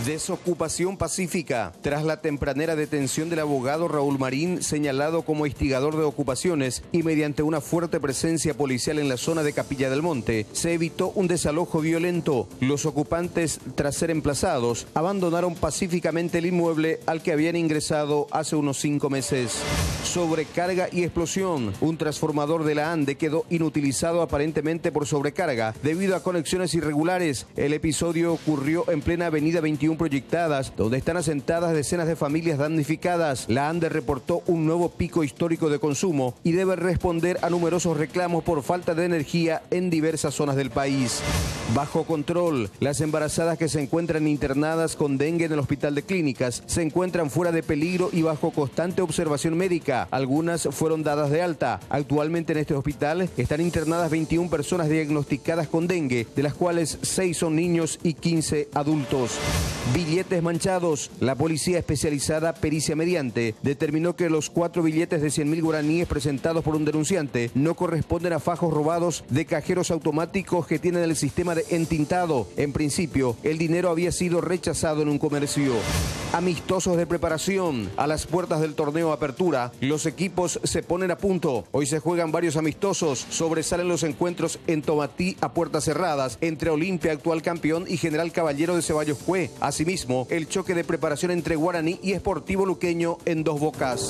Desocupación pacífica. Tras la tempranera detención del abogado Raúl Marín, señalado como instigador de ocupaciones, y mediante una fuerte presencia policial en la zona de Capilla del Monte, se evitó un desalojo violento. Los ocupantes, tras ser emplazados, abandonaron pacíficamente el inmueble al que habían ingresado hace unos 5 meses. Sobrecarga y explosión. Un transformador de la ANDE quedó inutilizado aparentemente por sobrecarga debido a conexiones irregulares. El episodio ocurrió en plena avenida 21 Proyectadas, donde están asentadas decenas de familias damnificadas. La ANDE reportó un nuevo pico histórico de consumo y debe responder a numerosos reclamos por falta de energía en diversas zonas del país. Bajo control. Las embarazadas que se encuentran internadas con dengue en el Hospital de Clínicas se encuentran fuera de peligro y bajo constante observación médica. Algunas fueron dadas de alta. Actualmente en este hospital están internadas 21 personas diagnosticadas con dengue, de las cuales 6 son niños y 15 adultos. Billetes manchados. La policía especializada Pericia Mediante determinó que los 4 billetes de 100.000 guaraníes presentados por un denunciante no corresponden a fajos robados de cajeros automáticos que tienen el sistema de entintado. En principio, el dinero había sido rechazado en un comercio. Amistosos de preparación. A las puertas del torneo Apertura, los equipos se ponen a punto. Hoy se juegan varios amistosos. Sobresalen los encuentros en Tomatí a puertas cerradas entre Olimpia, actual campeón, y General Caballero de Ceballos Cue. Asimismo, el choque de preparación entre Guaraní y Sportivo Luqueño en Dos Bocas.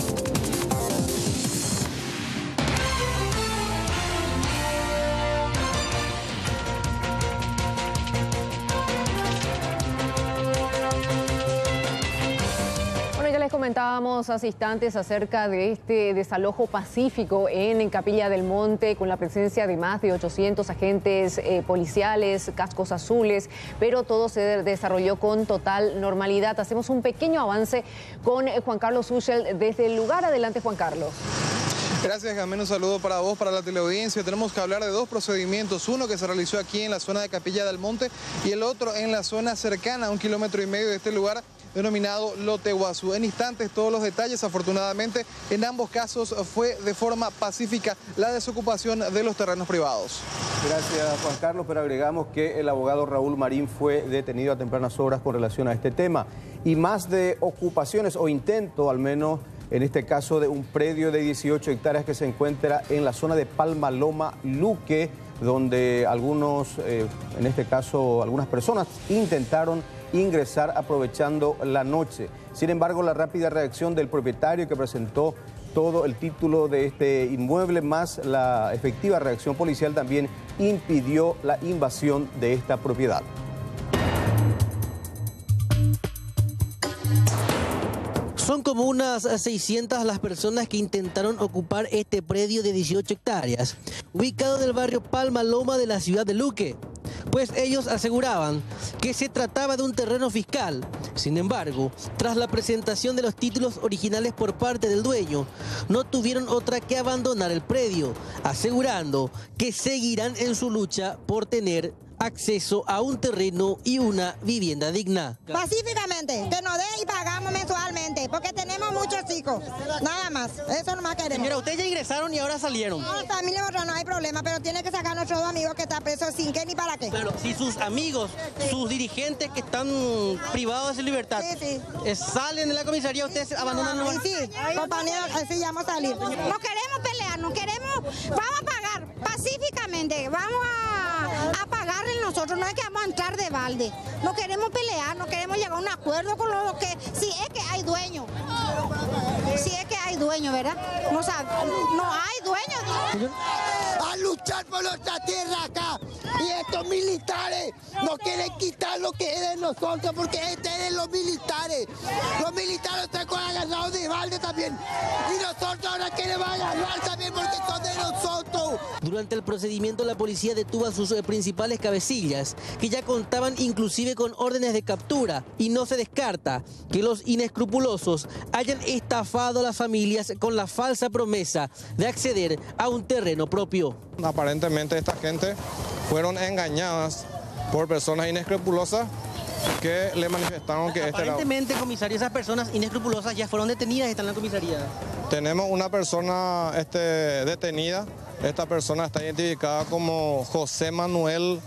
Comentábamos hace instantes acerca de este desalojo pacífico en Capilla del Monte, con la presencia de más de 800 agentes policiales, cascos azules, pero todo se desarrolló con total normalidad. Hacemos un pequeño avance con Juan Carlos Uschel desde el lugar. Adelante, Juan Carlos. Gracias, Jamén. Un saludo para vos, para la teleaudiencia. Tenemos que hablar de 2 procedimientos. Uno que se realizó aquí en la zona de Capilla del Monte y el otro en la zona cercana a 1,5 kilómetros de este lugar, denominado Lote Guazú. En instantes todos los detalles. Afortunadamente en ambos casos fue de forma pacífica la desocupación de los terrenos privados. Gracias, Juan Carlos, pero agregamos que el abogado Raúl Marín fue detenido a tempranas horas con relación a este tema. Y más de ocupaciones, o intento al menos, en este caso de un predio de 18 hectáreas que se encuentra en la zona de Palma Loma Luque, donde en este caso algunas personas intentaron ingresar aprovechando la noche. Sin embargo, la rápida reacción del propietario, que presentó todo el título de este inmueble, más la efectiva reacción policial, también impidió la invasión de esta propiedad. Son como unas 600 las personas que intentaron ocupar este predio de 18 hectáreas, ubicado en el barrio Palma Loma de la ciudad de Luque. Pues ellos aseguraban que se trataba de un terreno fiscal. Sin embargo, tras la presentación de los títulos originales por parte del dueño, no tuvieron otra que abandonar el predio, asegurando que seguirán en su lucha por tener acceso a un terreno y una vivienda digna. Pacíficamente, que nos den y pagamos mensualmente, porque tenemos muchos hijos, nada más, eso nomás queremos. Señora, ustedes ya ingresaron y ahora salieron. No, familia no hay problema, pero tiene que sacar a nuestros 2 amigos que están presos sin qué ni para qué. Claro, si sus amigos, sus dirigentes que están privados de su libertad, salen de la comisaría, ustedes abandonan el lugar. Sí, compañeros, así ya vamos a salir. No queremos pelear, vamos a pagar pacíficamente, vamos a pagarle nosotros, no es que vamos a entrar de balde. No queremos pelear, no queremos llegar a un acuerdo con lo que, si es que hay dueño. Si es que hay dueño, ¿verdad? No hay dueño. A luchar por nuestra tierra acá. Y estos militares nos quieren quitar lo que es de nosotros, porque este es de los militares. Los militares están agarrados de balde también. Y nosotros ahora queremos agarrar también porque son de nosotros. Durante el procedimiento, la policía detuvo a sus principales cabecillas, que ya contaban inclusive con órdenes de captura, y no se descarta que los inescrupulosos hayan estafado a las familias con la falsa promesa de acceder a un terreno propio. Aparentemente esta gente fueron engañadas por personas inescrupulosas que le manifestaron que Aparentemente, comisario, esas personas inescrupulosas ya fueron detenidas y están en la comisaría. Tenemos una persona detenida. Esta persona está identificada como José Manuel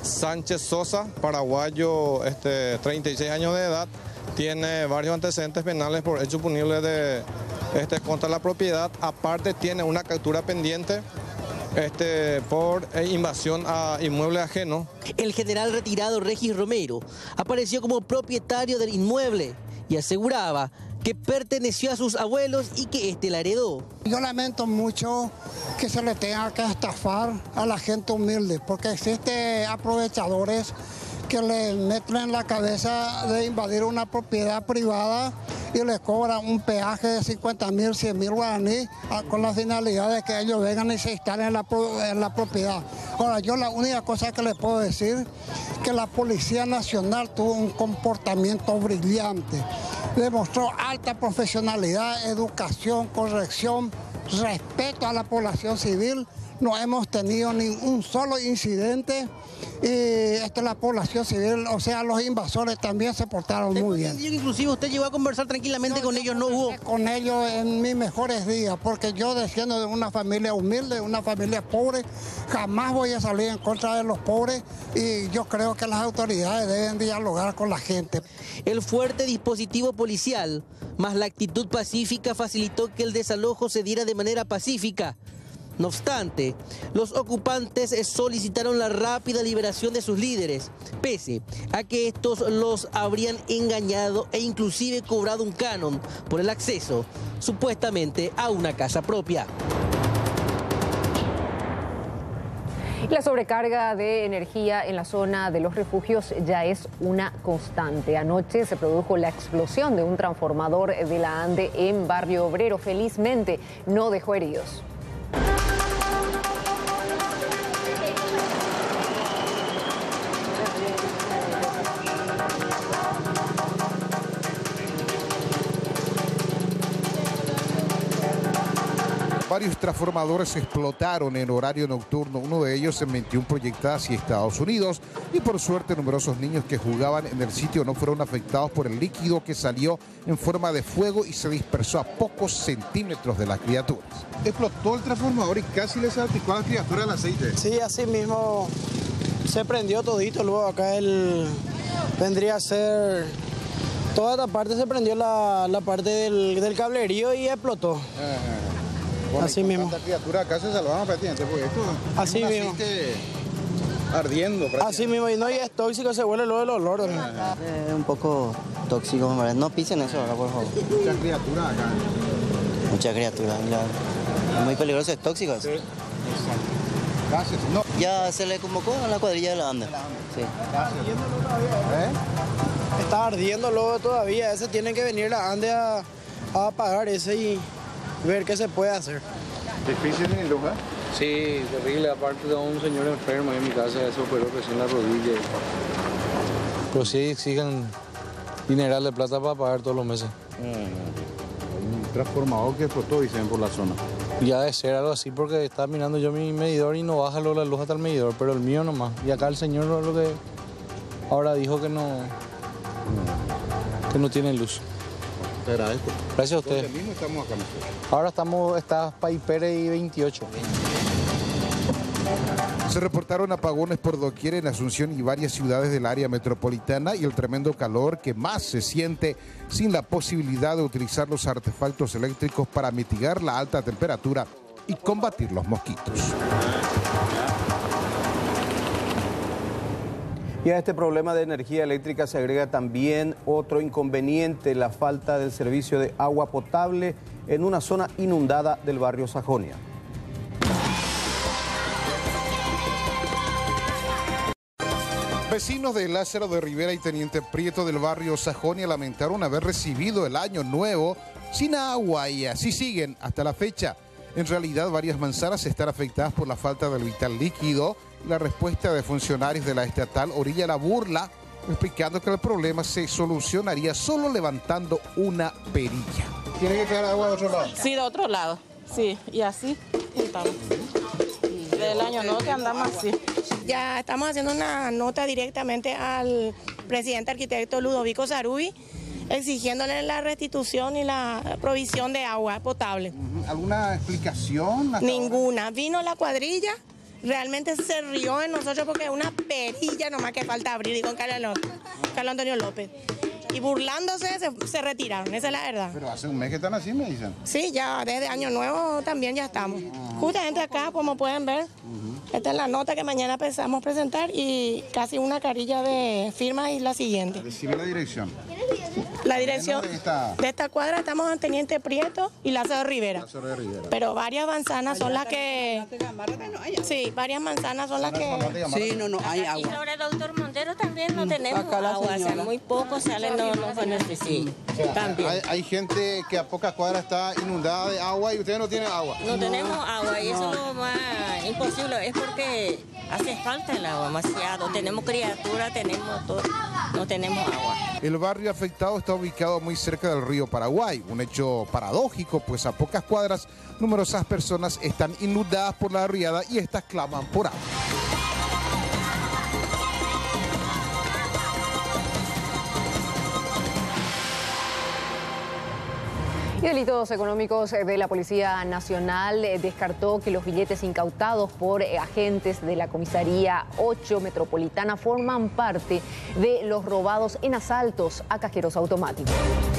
Sánchez Sosa, paraguayo, 36 años de edad, tiene varios antecedentes penales por hechos punibles contra la propiedad. Aparte tiene una captura pendiente por invasión a inmueble ajeno. El general retirado Regis Romero apareció como propietario del inmueble y aseguraba que perteneció a sus abuelos y que la heredó. Yo lamento mucho que se le tenga que estafar a la gente humilde, porque existen aprovechadores que le meten en la cabeza de invadir una propiedad privada y les cobran un peaje de 50.000, 100.000 guaraníes con la finalidad de que ellos vengan y se instalen en la propiedad. Ahora, yo la única cosa que les puedo decir que la Policía Nacional tuvo un comportamiento brillante. Demostró alta profesionalidad, educación, corrección, respeto a la población civil. No hemos tenido ni un solo incidente y la población civil, o sea, los invasores también se portaron muy bien. Inclusive usted llegó a conversar tranquilamente con ellos, ¿no hubo? Con ellos en mis mejores días, porque yo desciendo de una familia humilde, una familia pobre, jamás voy a salir en contra de los pobres y yo creo que las autoridades deben dialogar con la gente. El fuerte dispositivo policial, más la actitud pacífica, facilitó que el desalojo se diera de manera pacífica. No obstante, los ocupantes solicitaron la rápida liberación de sus líderes, pese a que estos los habrían engañado e inclusive cobrado un canon por el acceso, supuestamente, a una casa propia. La sobrecarga de energía en la zona de los refugios ya es una constante. Anoche se produjo la explosión de un transformador de la ANDE en Barrio Obrero. Felizmente no dejó heridos. Varios transformadores explotaron en horario nocturno, uno de ellos se metió proyectada hacia Estados Unidos y por suerte numerosos niños que jugaban en el sitio no fueron afectados por el líquido que salió en forma de fuego y se dispersó a pocos centímetros de las criaturas. Explotó el transformador y casi le salpicó a la criatura el aceite. Sí, así mismo se prendió todito, luego acá vendría a ser... Toda esta parte se prendió la parte del cablerío y explotó. Bueno, así mismo. Las criaturas acá se salvaban prácticamente porque esto así es un mismo. aceite ardiendo. Así mismo, y no, y es tóxico, se huele luego el olor. Es un poco tóxico, no pisen eso ahora, por favor. Muchas criaturas acá. Muchas criaturas, claro. Es muy peligroso, es tóxico eso. Sí, exacto. Gracias. No. Ya se le convocó a la cuadrilla de la ANDE. Sí. Está ardiendo luego todavía, ese tiene que venir la ANDE a apagar ese y ver qué se puede hacer. ¿Difícil en luz, Sí, terrible. Aparte de un señor enfermo en mi casa, se operó presión en la rodilla. Pero sí exigen dineral de plata para pagar todos los meses. Un transformador que explotó, dicen, por la zona. Ya debe ser algo así porque estaba mirando yo mi medidor y no baja luego la luz hasta el medidor, pero el mío nomás. Y acá el señor lo que ahora dijo que no tiene luz. Te agradezco. Gracias a ustedes. Mismo estamos acá nosotros. Ahora está Paipere y 28. Se reportaron apagones por doquier en Asunción y varias ciudades del área metropolitana y el tremendo calor que más se siente sin la posibilidad de utilizar los artefactos eléctricos para mitigar la alta temperatura y combatir los mosquitos. Y a este problema de energía eléctrica se agrega también otro inconveniente, la falta del servicio de agua potable en una zona inundada del barrio Sajonia. Vecinos de Lázaro de Rivera y Teniente Prieto del barrio Sajonia lamentaron haber recibido el año nuevo sin agua y así siguen hasta la fecha. En realidad, varias manzanas están afectadas por la falta del vital líquido. La respuesta de funcionarios de la estatal orilla la burla, explicando que el problema se solucionaría solo levantando una perilla. ¿Tiene que quedar agua de otro lado? Sí, de otro lado. Sí, y así estamos. Del año nuevo que andamos así. Ya estamos haciendo una nota directamente al presidente arquitecto Ludovico Sarubi, exigiéndole la restitución y la provisión de agua potable. ¿Alguna explicación? Ninguna. Vino la cuadrilla realmente se rió en nosotros porque es una perilla nomás que falta abrir, digo, Carlos Antonio López. Y burlándose se retiraron, esa es la verdad. Pero hace un mes que están así, me dicen. Sí, ya desde Año Nuevo también ya estamos. Justamente acá, como pueden ver, esta es la nota que mañana pensamos presentar y casi una carilla de firmas y la siguiente. Decime la dirección. La dirección de esta cuadra estamos en Teniente Prieto y Lázaro Rivera. Pero varias manzanas son las que... Sí, varias manzanas son las que... Sí, no hay agua. Y sobre el doctor Montero también no tenemos agua, o sea, muy poco salen, no se necesita. También. Hay gente que a pocas cuadras está inundada de agua y ustedes no tienen agua. No tenemos agua y eso es lo más imposible, es porque hace falta el agua demasiado. Tenemos criaturas, tenemos todo, no tenemos agua. El barrio afectado está ubicado muy cerca del río Paraguay, un hecho paradójico, pues a pocas cuadras numerosas personas están inundadas por la riada y estas claman por agua. Y Delitos Económicos de la Policía Nacional descartó que los billetes incautados por agentes de la Comisaría 8 Metropolitana forman parte de los robados en asaltos a cajeros automáticos.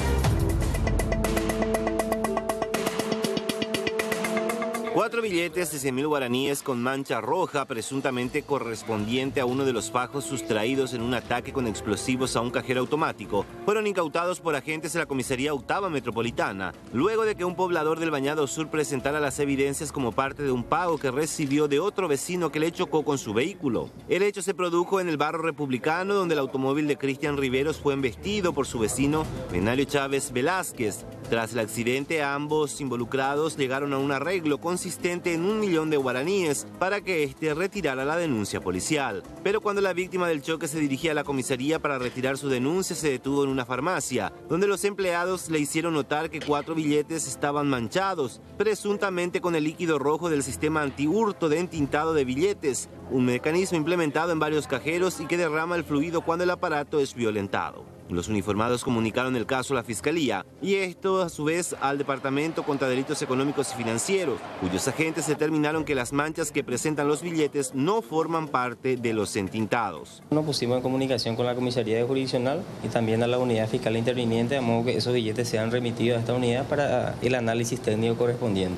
Cuatro billetes de 100.000 guaraníes con mancha roja, presuntamente correspondiente a uno de los fajos sustraídos en un ataque con explosivos a un cajero automático, fueron incautados por agentes de la Comisaría 8 Metropolitana, luego de que un poblador del Bañado Sur presentara las evidencias como parte de un pago que recibió de otro vecino que le chocó con su vehículo. El hecho se produjo en el barrio Republicano, donde el automóvil de Cristian Riveros fue embestido por su vecino Benario Chávez Velázquez. Tras el accidente, ambos involucrados llegaron a un arreglo consistente en 1 millón de guaraníes para que éste retirara la denuncia policial. Pero cuando la víctima del choque se dirigía a la comisaría para retirar su denuncia, se detuvo en una farmacia, donde los empleados le hicieron notar que 4 billetes estaban manchados, presuntamente con el líquido rojo del sistema antihurto de entintado de billetes, un mecanismo implementado en varios cajeros y que derrama el fluido cuando el aparato es violentado. Los uniformados comunicaron el caso a la Fiscalía y esto a su vez al Departamento contra Delitos Económicos y Financieros, cuyos agentes determinaron que las manchas que presentan los billetes no forman parte de los entintados. Nos pusimos en comunicación con la Comisaría Jurisdiccional y también a la Unidad Fiscal Interviniente, de modo que esos billetes sean remitidos a esta unidad para el análisis técnico correspondiente.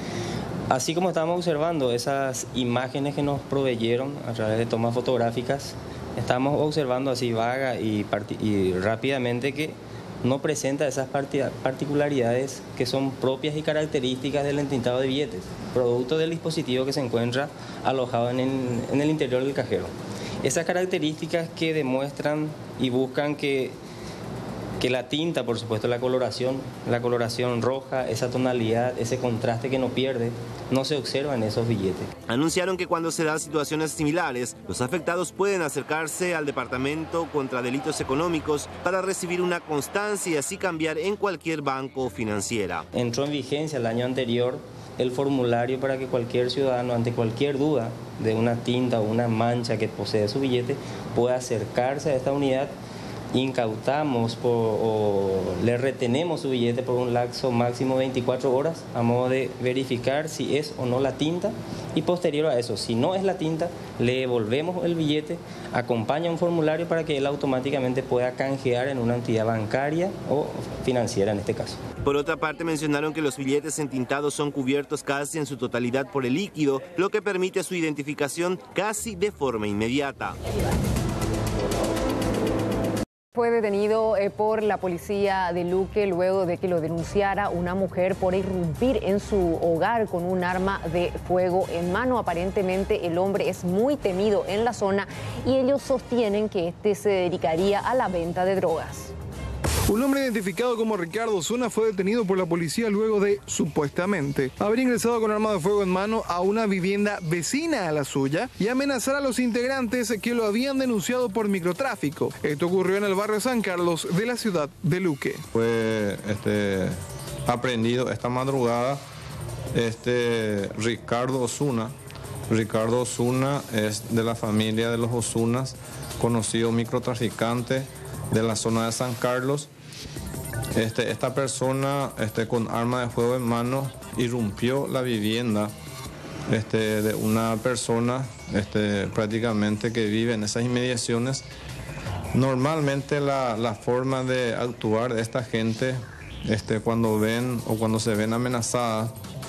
Así como estábamos observando esas imágenes que nos proveyeron a través de tomas fotográficas, estamos observando así vaga y rápidamente que no presenta esas particularidades que son propias y características del entintado de billetes, producto del dispositivo que se encuentra alojado en el interior del cajero. Esas características que demuestran y buscan que la tinta, por supuesto, la coloración roja, esa tonalidad, ese contraste que no pierde, no se observa en esos billetes. Anunciaron que cuando se dan situaciones similares, los afectados pueden acercarse al Departamento contra Delitos Económicos para recibir una constancia y así cambiar en cualquier banco o financiera. Entró en vigencia el año anterior el formulario para que cualquier ciudadano, ante cualquier duda de una tinta o una mancha que posee su billete, pueda acercarse a esta unidad. Incautamos o le retenemos su billete por un lapso máximo de 24 horas a modo de verificar si es o no la tinta y posterior a eso, si no es la tinta, le devolvemos el billete, acompaña un formulario para que él automáticamente pueda canjear en una entidad bancaria o financiera en este caso. Por otra parte, mencionaron que los billetes entintados son cubiertos casi en su totalidad por el líquido, lo que permite su identificación casi de forma inmediata. Fue detenido por la policía de Luque luego de que lo denunciara una mujer por irrumpir en su hogar con un arma de fuego en mano. Aparentemente el hombre es muy temido en la zona y ellos sostienen que este se dedicaría a la venta de drogas. Un hombre identificado como Ricardo Osuna fue detenido por la policía luego de, supuestamente, haber ingresado con arma de fuego en mano a una vivienda vecina a la suya y amenazar a los integrantes que lo habían denunciado por microtráfico. Esto ocurrió en el barrio San Carlos de la ciudad de Luque. Fue aprehendido esta madrugada Ricardo Osuna. Ricardo Osuna es de la familia de los Osunas, conocido microtraficante de la zona de San Carlos. Esta persona con arma de fuego en mano irrumpió la vivienda de una persona prácticamente que vive en esas inmediaciones. Normalmente la forma de actuar de esta gente cuando ven o cuando se ven amenazadas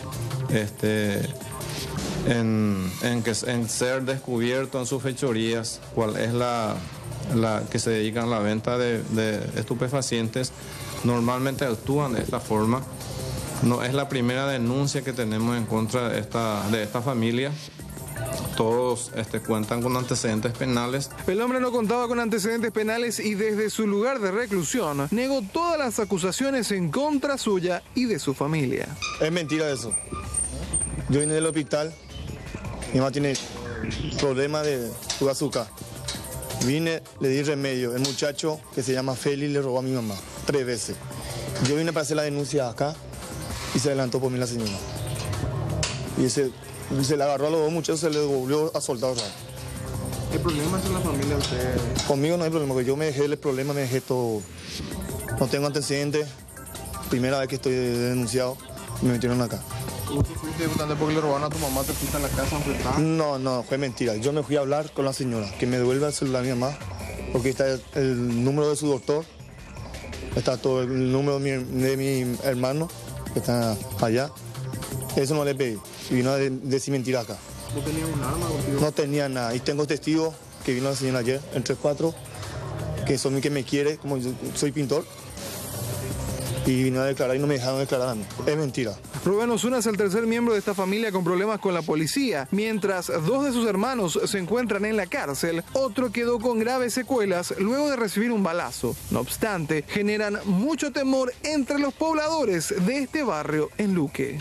en ser descubierto en sus fechorías cuál es la que se dedican a la venta de estupefacientes, normalmente actúan de esta forma. No es la primera denuncia que tenemos en contra de esta familia. Todos cuentan con antecedentes penales. El hombre no contaba con antecedentes penales y desde su lugar de reclusión negó todas las acusaciones en contra suya y de su familia. Es mentira eso. Yo vine del hospital, mi mamá tiene problemas de su azúcar. Vine, le di remedio. El muchacho que se llama Félix le robó a mi mamá 3 veces. Yo vine para hacer la denuncia acá y se adelantó por mí la señora. Y se le agarró a los 2 muchachos, se le volvió a soltar. ¿Qué problema es en la familia de usted? Conmigo no hay problema, porque yo me dejé el problema, me dejé todo. No tengo antecedentes. Primera vez que estoy denunciado, me metieron acá. ¿Tú fuiste debutante porque le robaron a tu mamá, te fuiste a la casa enfrentada? No, fue mentira. Yo me fui a hablar con la señora, que me devuelva el celular a mi mamá, porque está el número de su doctor, está todo el número de mi hermano, que está allá. Eso no le pedí. Y vino a decir mentira acá. ¿No tenía un arma contigo? No tenía nada. Y tengo testigos que vino la señora ayer, en 3-4, que son que me quiere, como yo soy pintor. Y vino a declarar y no me dejaron declarar a mí. Es mentira. Rubén Osuna es el tercer miembro de esta familia con problemas con la policía. Mientras 2 de sus hermanos se encuentran en la cárcel, otro quedó con graves secuelas luego de recibir un balazo. No obstante, generan mucho temor entre los pobladores de este barrio en Luque.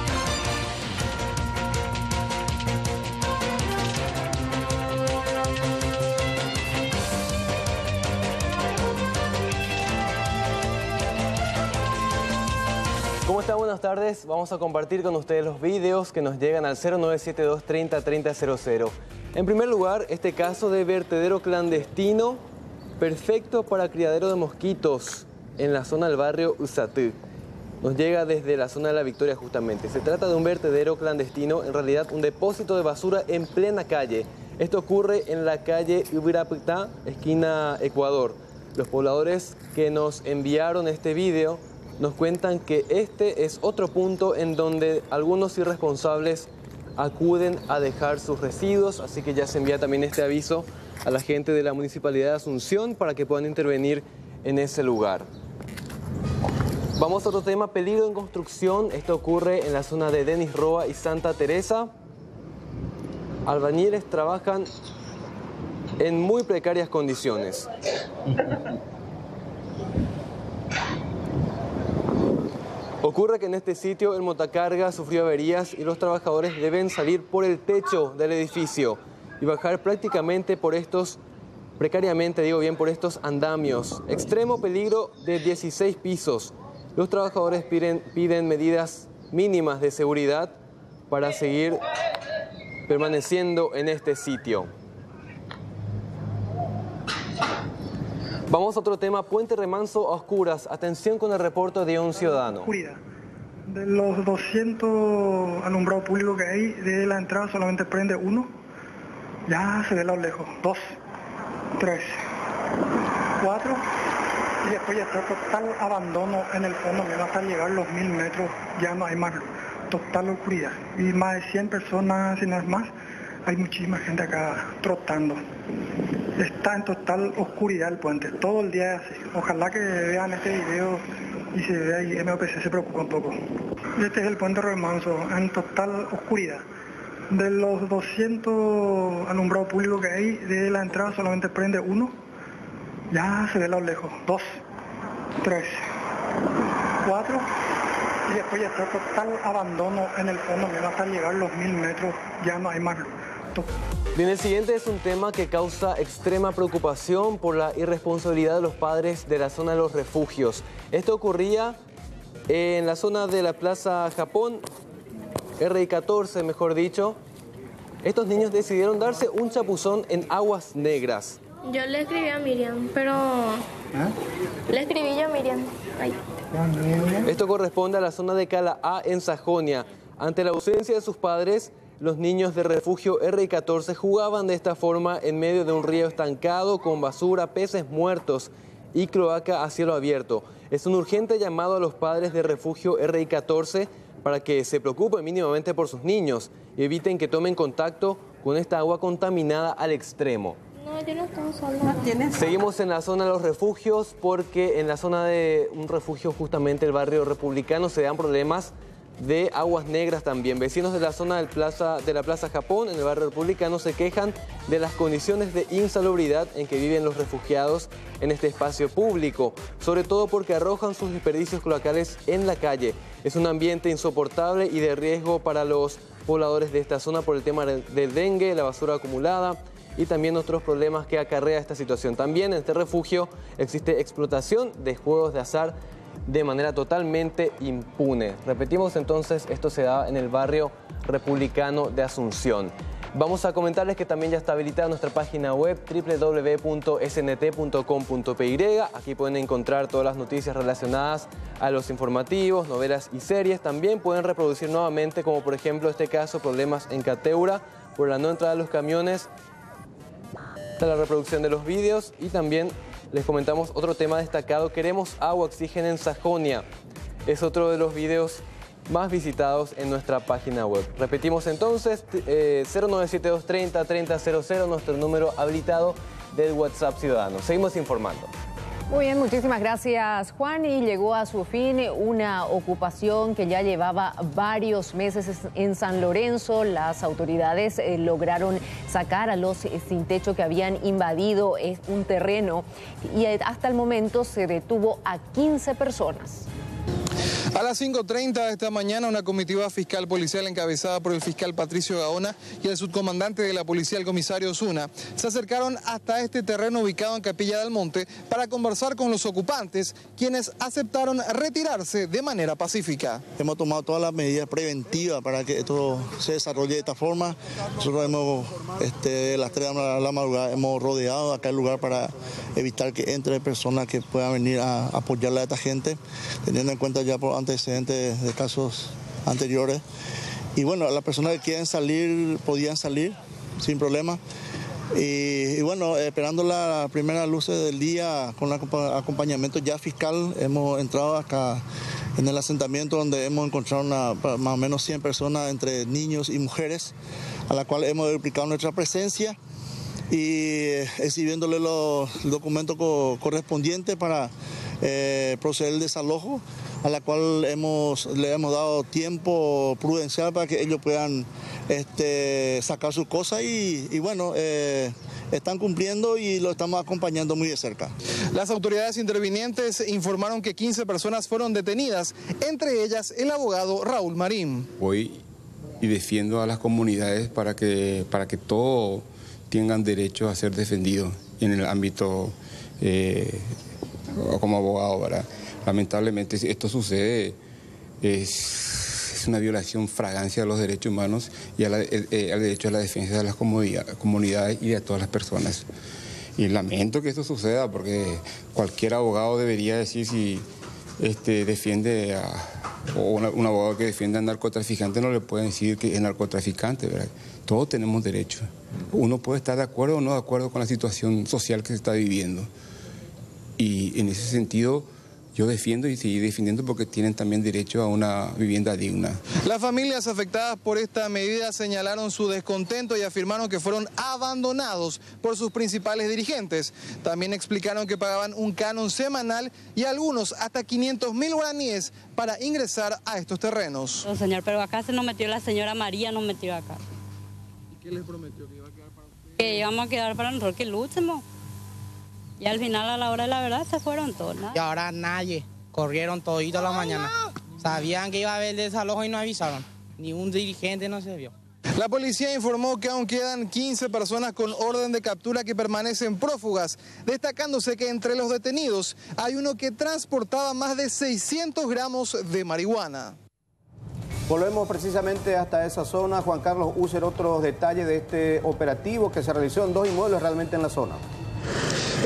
¿Cómo está? Buenas tardes. Vamos a compartir con ustedes los videos que nos llegan al 0972 30 30 00. En primer lugar, este caso de vertedero clandestino perfecto para criadero de mosquitos en la zona del barrio Usatí. Nos llega desde la zona de La Victoria justamente. Se trata de un vertedero clandestino, en realidad un depósito de basura en plena calle. Esto ocurre en la calle Ubirapitá, esquina Ecuador. Los pobladores que nos enviaron este video nos cuentan que este es otro punto en donde algunos irresponsables acuden a dejar sus residuos, así que ya se envía también este aviso a la gente de la Municipalidad de Asunción para que puedan intervenir en ese lugar. Vamos a otro tema, peligro en construcción. Esto ocurre en la zona de Denis Roa y Santa Teresa. Albañiles trabajan en muy precarias condiciones. Ocurre que en este sitio el montacarga sufrió averías y los trabajadores deben salir por el techo del edificio y bajar prácticamente por estos, precariamente digo bien, por estos andamios. Extremo peligro de 16 pisos. Los trabajadores piden medidas mínimas de seguridad para seguir permaneciendo en este sitio. Vamos a otro tema, Puente Remanso a oscuras. Atención con el reporte de un ciudadano. Oscuridad. De los 200 alumbrados públicos que hay, de la entrada solamente prende 1. Ya se ve a lo lejos. 2, 3, 4. Y después ya está total abandono en el fondo. Hasta llegar los 1000 metros ya no hay más luz. Total oscuridad. Y más de 100 personas, si no es más. Hay muchísima gente acá trotando. Está en total oscuridad el puente, todo el día así. Ojalá que vean este video y se vea y MOPC se preocupa un poco. Este es el puente Remanso, en total oscuridad. De los 200 alumbrados públicos que hay, de la entrada solamente prende 1. Ya se ve a lo lejos. 2, 3, 4. Y después ya está total abandono en el fondo. Hasta llegar los 1000 metros ya no hay más luz. Bien, el siguiente es un tema que causa extrema preocupación por la irresponsabilidad de los padres de la zona de los refugios. Esto ocurría en la zona de la Plaza Japón, RI14 mejor dicho. Estos niños decidieron darse un chapuzón en aguas negras. Yo le escribí a Miriam, pero... Le escribí yo a Miriam. Ay. Esto corresponde a la zona de Cala A en Sajonia. Ante la ausencia de sus padres, Los niños de refugio RI14 jugaban de esta forma en medio de un río estancado con basura, peces muertos y cloaca a cielo abierto. Es un urgente llamado a los padres de refugio RI14 para que se preocupen mínimamente por sus niños y eviten que tomen contacto con esta agua contaminada al extremo. No, yo no tengo sola. Seguimos en la zona de los refugios porque en la zona de un refugio, justamente el barrio Republicano, se dan problemas de aguas negras también. Vecinos de la zona de la Plaza Japón, en el barrio Republicano, se quejan de las condiciones de insalubridad en que viven los refugiados en este espacio público, sobre todo porque arrojan sus desperdicios cloacales en la calle. Es un ambiente insoportable y de riesgo para los pobladores de esta zona por el tema del dengue, la basura acumulada y también otros problemas que acarrea esta situación. También en este refugio existe explotación de juegos de azar de manera totalmente impune. Repetimos entonces, esto se da en el barrio Republicano de Asunción. Vamos a comentarles que también ya está habilitada nuestra página web www.snt.com.py. Aquí pueden encontrar todas las noticias relacionadas a los informativos, novelas y series. También pueden reproducir nuevamente, como por ejemplo este caso, problemas en Cateura por la no entrada de los camiones. Está la reproducción de los vídeos y también les comentamos otro tema destacado. Queremos agua, oxígeno en Sajonia. Es otro de los videos más visitados en nuestra página web. Repetimos entonces, 0972303000, nuestro número habilitado del WhatsApp Ciudadano. Seguimos informando. Muy bien, muchísimas gracias, Juan. Y llegó a su fin una ocupación que ya llevaba varios meses en San Lorenzo. Las autoridades lograron sacar a los sin techo que habían invadido un terreno y hasta el momento se detuvo a 15 personas. A las 5:30 de esta mañana, una comitiva fiscal policial encabezada por el fiscal Patricio Gaona y el subcomandante de la policía, el comisario Osuna, se acercaron hasta este terreno ubicado en Capilla del Monte para conversar con los ocupantes, quienes aceptaron retirarse de manera pacífica. Hemos tomado todas las medidas preventivas para que esto se desarrolle de esta forma. Nosotros hemos, las 3 de la madrugada, hemos rodeado acá el lugar para evitar que entre personas que puedan venir a apoyarle a esta gente, teniendo en cuenta ya por antecedentes de casos anteriores. Y bueno, las personas que quieren salir, podían salir sin problema. Y bueno, esperando las primeras luces del día con acompañamiento ya fiscal, hemos entrado acá en el asentamiento donde hemos encontrado más o menos 100 personas entre niños y mujeres, a la cual hemos duplicado nuestra presencia y exhibiéndole los documentos correspondientes para proceder al desalojo, a la cual le hemos dado tiempo prudencial para que ellos puedan sacar sus cosas y bueno, están cumpliendo y lo estamos acompañando muy de cerca. Las autoridades intervinientes informaron que 15 personas fueron detenidas, entre ellas el abogado Raúl Marín. Voy y defiendo a las comunidades para que todos tengan derecho a ser defendidos en el ámbito como abogado, ¿verdad? Lamentablemente, si esto sucede, es una violación fragancia de los derechos humanos y al derecho a la defensa de las comunidades y de todas las personas. Y lamento que esto suceda porque cualquier abogado debería decir si defiende o un abogado que defiende al narcotraficante no le puede decir que es narcotraficante, ¿verdad? Todos tenemos derecho. Uno puede estar de acuerdo o no de acuerdo con la situación social que se está viviendo. Y en ese sentido yo defiendo y seguiré defendiendo porque tienen también derecho a una vivienda digna. Las familias afectadas por esta medida señalaron su descontento y afirmaron que fueron abandonados por sus principales dirigentes. También explicaron que pagaban un canon semanal y algunos hasta 500.000 guaraníes para ingresar a estos terrenos. No, señor, pero acá se nos metió la señora María, nos metió acá. ¿Y qué les prometió? ¿Que iba a quedar para ustedes? Que íbamos a quedar para nosotros, que luchemos. Y al final, a la hora de la verdad, se fueron todos, ¿no? Y ahora nadie, corrieron todito la mañana. Sabían que iba a haber desalojo y no avisaron. Ni un dirigente no se vio. La policía informó que aún quedan 15 personas con orden de captura que permanecen prófugas, destacándose que entre los detenidos hay uno que transportaba más de 600 gramos de marihuana. Volvemos precisamente hasta esa zona. Juan Carlos User, otros detalles de este operativo que se realizó en 2 inmuebles realmente en la zona.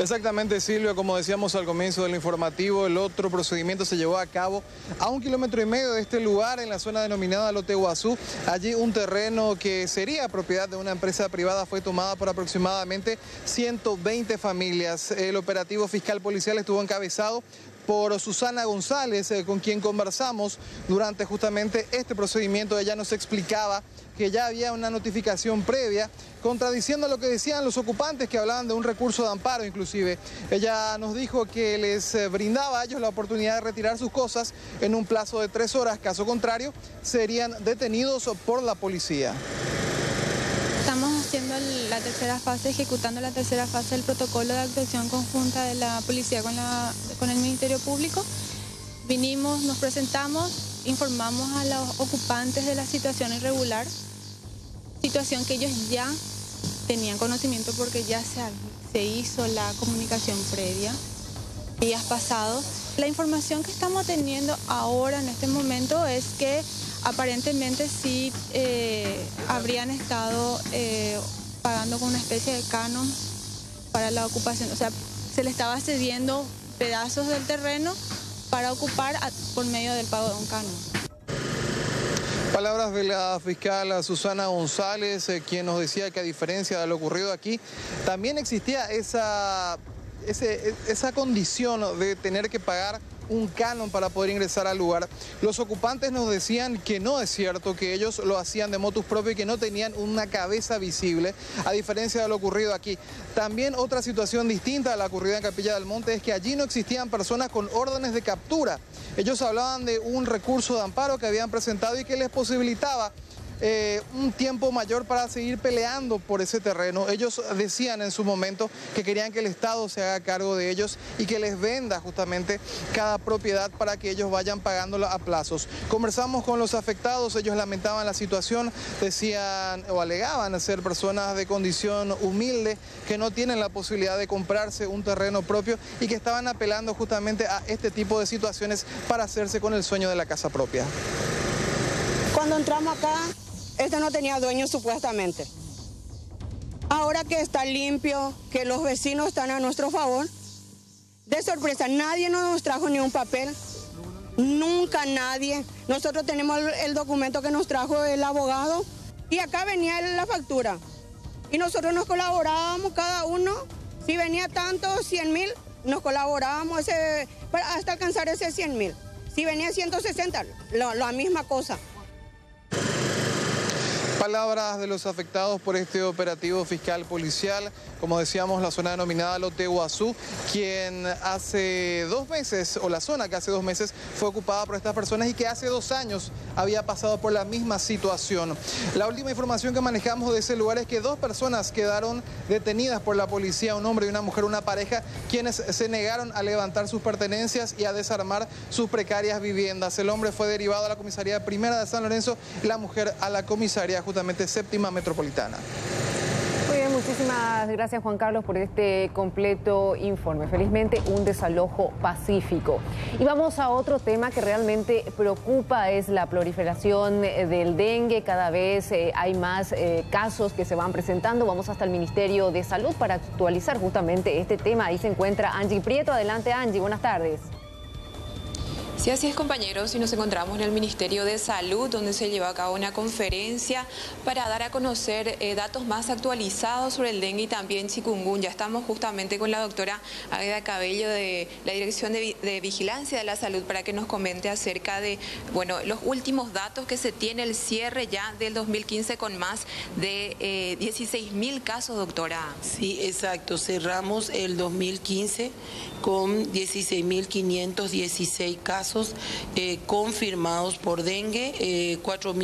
Exactamente, Silvia, como decíamos al comienzo del informativo, el otro procedimiento se llevó a cabo a 1,5 kilómetros de este lugar, en la zona denominada Lote Guazú. Allí un terreno que sería propiedad de una empresa privada fue tomada por aproximadamente 120 familias. El operativo fiscal policial estuvo encabezado por Susana González, con quien conversamos durante justamente este procedimiento. Ella nos explicaba que ya había una notificación previa, contradiciendo lo que decían los ocupantes, que hablaban de un recurso de amparo inclusive. Ella nos dijo que les brindaba a ellos la oportunidad de retirar sus cosas en un plazo de 3 horas, caso contrario serían detenidos por la policía. Estamos haciendo la tercera fase, ejecutando la tercera fase del protocolo de actuación conjunta de la policía con el Ministerio Público. Vinimos, nos presentamos, informamos a los ocupantes de la situación irregular, situación que ellos ya tenían conocimiento porque ya se hizo la comunicación previa, días pasados. La información que estamos teniendo ahora en este momento es que aparentemente sí habrían estado pagando con una especie de canon para la ocupación. O sea, se le estaba cediendo pedazos del terreno para ocupar por medio del pago de un canon. Palabras de la fiscal Susana González, quien nos decía que a diferencia de lo ocurrido aquí, también existía esa condición de tener que pagar un canon para poder ingresar al lugar. Los ocupantes nos decían que no es cierto, que ellos lo hacían de motus propio y que no tenían una cabeza visible, a diferencia de lo ocurrido aquí. También otra situación distinta a la ocurrida en Capilla del Monte es que allí no existían personas con órdenes de captura. Ellos hablaban de un recurso de amparo que habían presentado y que les posibilitaba un tiempo mayor para seguir peleando por ese terreno. Ellos decían en su momento que querían que el Estado se haga cargo de ellos y que les venda justamente cada propiedad para que ellos vayan pagándola a plazos. Conversamos con los afectados, ellos lamentaban la situación, decían o alegaban ser personas de condición humilde que no tienen la posibilidad de comprarse un terreno propio y que estaban apelando justamente a este tipo de situaciones para hacerse con el sueño de la casa propia. Cuando entramos acá, este no tenía dueño supuestamente. Ahora que está limpio, que los vecinos están a nuestro favor, de sorpresa, nadie nos trajo ni un papel, nunca nadie. Nosotros tenemos el documento que nos trajo el abogado y acá venía la factura. Y nosotros nos colaborábamos cada uno, si venía tanto, 100.000, nos colaborábamos hasta alcanzar ese 100.000. Si venía 160, la misma cosa. Palabras de los afectados por este operativo fiscal policial, como decíamos, la zona denominada Lote Guazú, quien hace 2 meses, o la zona que hace 2 meses fue ocupada por estas personas y que hace 2 años había pasado por la misma situación. La última información que manejamos de ese lugar es que 2 personas quedaron detenidas por la policía, un hombre y una mujer, una pareja, quienes se negaron a levantar sus pertenencias y a desarmar sus precarias viviendas. El hombre fue derivado a la comisaría primera de San Lorenzo y la mujer a la comisaría justamente séptima metropolitana. Muy bien, muchísimas gracias Juan Carlos por este completo informe. Felizmente un desalojo pacífico. Y vamos a otro tema que realmente preocupa, es la proliferación del dengue. Cada vez hay más casos que se van presentando. Vamos hasta el Ministerio de Salud para actualizar justamente este tema. Ahí se encuentra Angie Prieto. Adelante Angie, buenas tardes. Sí, así es, compañeros, y nos encontramos en el Ministerio de Salud, donde se lleva a cabo una conferencia para dar a conocer datos más actualizados sobre el dengue y también chikungunya. Estamos justamente con la doctora Águeda Cabello de la Dirección de Vigilancia de la Salud para que nos comente acerca de, bueno, los últimos datos que se tiene, el cierre ya del 2015 con más de 16.000 casos, doctora. Sí, exacto, cerramos el 2015 con 16.516 casos confirmados por dengue,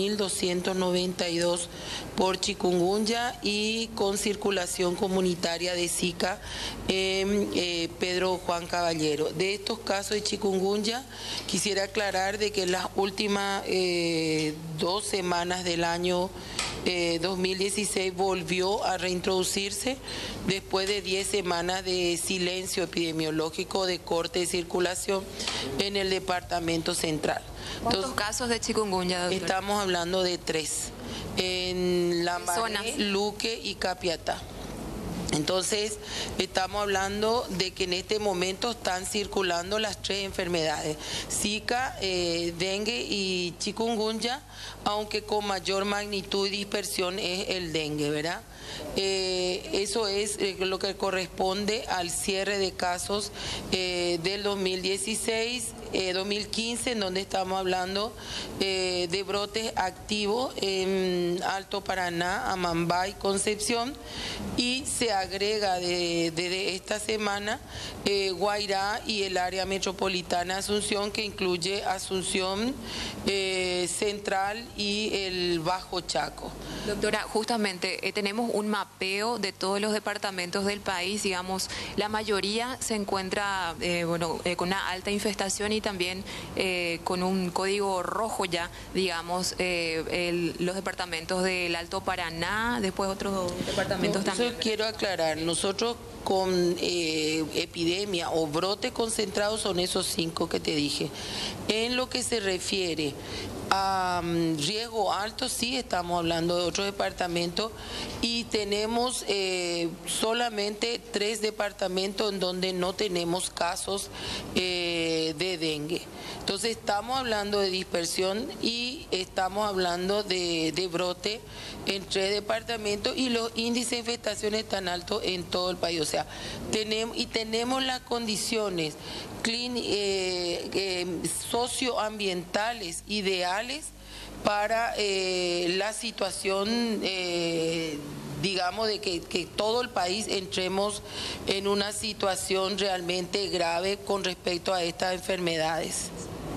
4.292 por chikungunya y con circulación comunitaria de Zika en Pedro Juan Caballero. De estos casos de chikungunya, quisiera aclarar de que en las últimas 2 semanas del año 2016 volvió a reintroducirse después de 10 semanas de silencio epidemiológico de corte de circulación en el departamento central. ¿Cuántos casos de chikungunya, doctora? Estamos hablando de 3, en Lambaré, Luque y Capiatá. Entonces, estamos hablando de que en este momento están circulando las 3 enfermedades, Zika, dengue y chikungunya, aunque con mayor magnitud y dispersión es el dengue, ¿verdad? Eso es lo que corresponde al cierre de casos del 2016, 2015, en donde estamos hablando de brotes activos en Alto Paraná, Amambay, Concepción, y se agrega desde esta semana Guairá y el área metropolitana Asunción, que incluye Asunción Central y el Bajo Chaco. Doctora, justamente tenemos un mapeo de todos los departamentos del país, digamos, la mayoría se encuentra con una alta infestación y también con un código rojo ya, digamos, los departamentos del Alto Paraná, después otros departamentos también. Quiero aclarar, nosotros con epidemia o brote concentrado son esos 5 que te dije. En lo que se refiere a riesgo alto, sí estamos hablando de otros departamentos y tenemos solamente 3 departamentos en donde no tenemos casos de dengue. Entonces estamos hablando de dispersión y estamos hablando de brote en 3 departamentos y los índices de infestación están altos en todo el país. O sea, tenemos las condiciones socioambientales ideales para la situación, digamos, de que todo el país entremos en una situación realmente grave con respecto a estas enfermedades.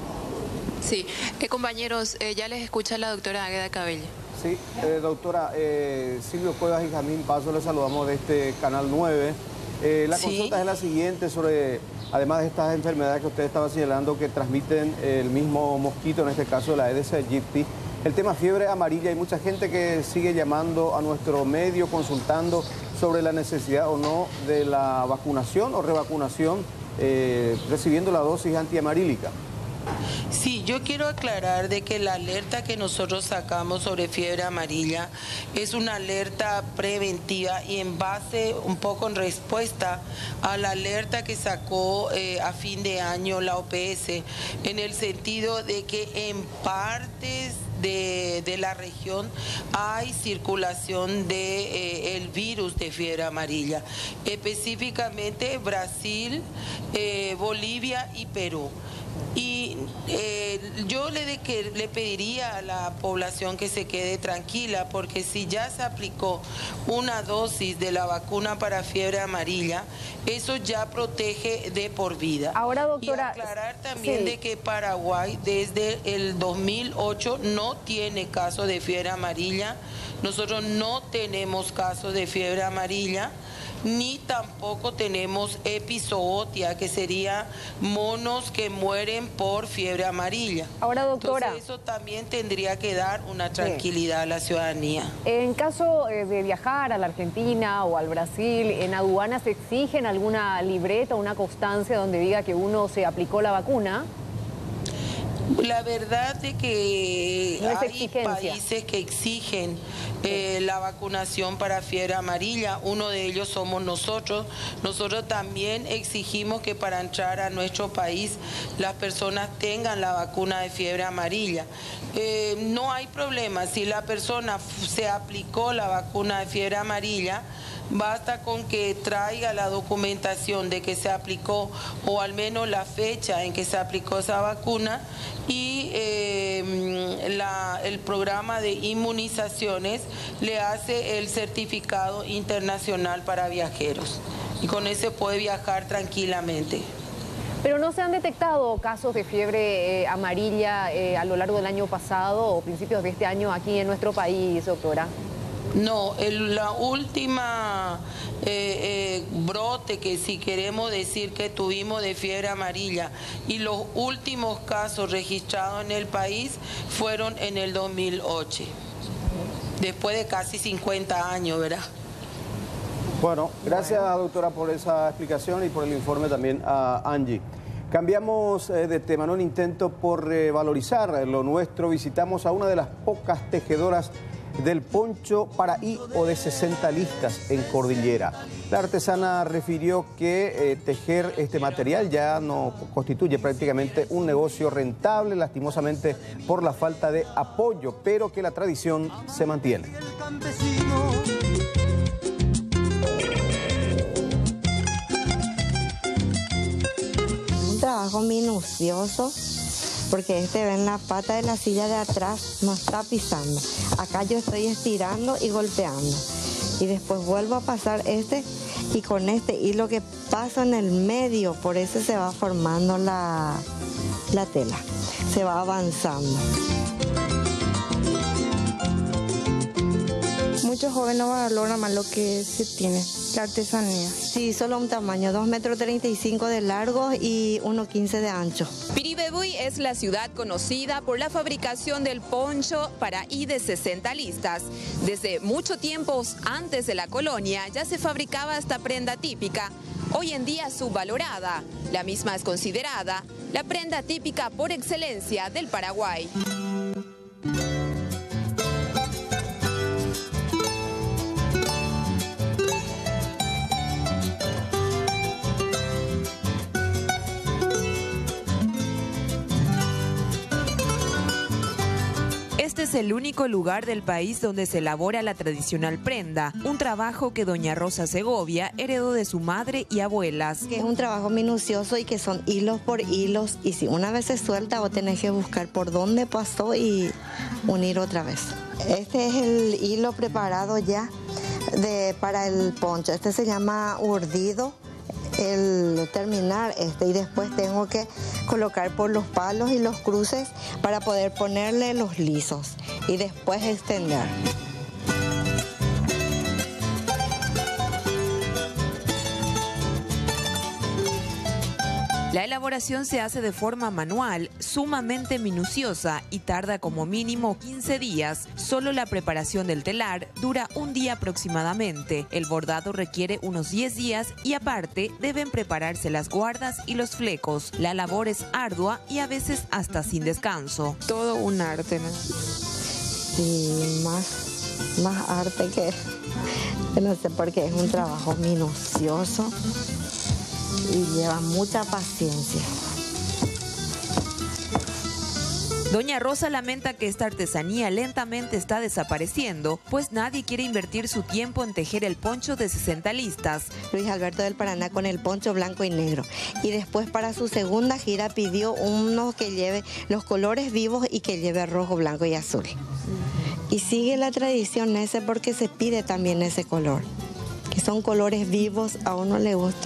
Sí, compañeros, ya les escucha la doctora Águeda Cabello. Sí, doctora, Silvio Cuevas y Jamín Paso, les saludamos de este Canal 9. La consulta es la siguiente sobre, además de estas enfermedades que usted estaba señalando que transmiten el mismo mosquito, en este caso la Aedes aegypti, el tema fiebre amarilla. Hay mucha gente que sigue llamando a nuestro medio consultando sobre la necesidad o no de la vacunación o revacunación recibiendo la dosis antiamarílica. Sí, yo quiero aclarar de que la alerta que nosotros sacamos sobre fiebre amarilla es una alerta preventiva y en base un poco en respuesta a la alerta que sacó a fin de año la OPS, en el sentido de que en partes de la región hay circulación de el virus de fiebre amarilla, específicamente Brasil, Bolivia y Perú. Y yo le pediría a la población que se quede tranquila, porque si ya se aplicó una dosis de la vacuna para fiebre amarilla, eso ya protege de por vida. Ahora, doctora, y aclarar también de que Paraguay desde el 2008 no tiene casos de fiebre amarilla. Nosotros no tenemos casos de fiebre amarilla, ni tampoco tenemos epizootia, que sería monos que mueren por fiebre amarilla. Ahora, doctora, entonces eso también tendría que dar una tranquilidad a la ciudadanía. En caso de viajar a la Argentina o al Brasil, ¿en aduanas exigen alguna libreta o una constancia donde diga que uno se aplicó la vacuna? La verdad es que no hay países que exigen la vacunación para fiebre amarilla. Uno de ellos somos nosotros. Nosotros también exigimos que para entrar a nuestro país las personas tengan la vacuna de fiebre amarilla. No hay problema. Si la persona se aplicó la vacuna de fiebre amarilla, basta con que traiga la documentación de que se aplicó o al menos la fecha en que se aplicó esa vacuna y el programa de inmunizaciones le hace el certificado internacional para viajeros y con ese puede viajar tranquilamente. Pero no se han detectado casos de fiebre amarilla a lo largo del año pasado o principios de este año aquí en nuestro país, doctora. No, la última brote que si queremos decir que tuvimos de fiebre amarilla y los últimos casos registrados en el país fueron en el 2008, después de casi 50 años, ¿verdad? Bueno, gracias doctora por esa explicación y por el informe también a Angie. Cambiamos de tema, en un intento por valorizar lo nuestro, visitamos a una de las pocas tejedoras del poncho para I o de 60 listas en Cordillera. La artesana refirió que tejer este material ya no constituye prácticamente un negocio rentable, lastimosamente por la falta de apoyo, pero que la tradición se mantiene. Un trabajo minucioso, porque ven la pata de la silla de atrás, no está pisando. Acá yo estoy estirando y golpeando. Y después vuelvo a pasar y con este hilo que paso en el medio, por eso se va formando la tela, se va avanzando. Muchos jóvenes no valoran más lo que se tiene, la artesanía. Sí, solo un tamaño, 2,35 metros de largo y 1,15 de ancho. Piribebuy es la ciudad conocida por la fabricación del poncho para I de 60 listas. Desde mucho tiempo antes de la colonia ya se fabricaba esta prenda típica, hoy en día subvalorada. La misma es considerada la prenda típica por excelencia del Paraguay. Este es el único lugar del país donde se elabora la tradicional prenda, un trabajo que doña Rosa Segovia heredó de su madre y abuelas. Que es un trabajo minucioso y que son hilos por hilos, y si una vez se suelta vos tenés que buscar por dónde pasó y unir otra vez. Este es el hilo preparado ya para el poncho, este se llama urdido. El terminar y después tengo que colocar por los palos y los cruces para poder ponerle los lisos y después extender. La elaboración se hace de forma manual, sumamente minuciosa y tarda como mínimo 15 días. Solo la preparación del telar dura un día aproximadamente. El bordado requiere unos 10 días y aparte deben prepararse las guardas y los flecos. La labor es ardua y a veces hasta sin descanso. Todo un arte, ¿no? Sí, más arte que no sé, porque es un trabajo minucioso y lleva mucha paciencia. Doña Rosa lamenta que esta artesanía lentamente está desapareciendo, pues nadie quiere invertir su tiempo en tejer el poncho de 60 listas. Luis Alberto del Paraná con el poncho blanco y negro. Y después para su segunda gira pidió uno que lleve los colores vivos y que lleve rojo, blanco y azul. Y sigue la tradición ese porque se pide también ese color, que son colores vivos, a uno le gusta.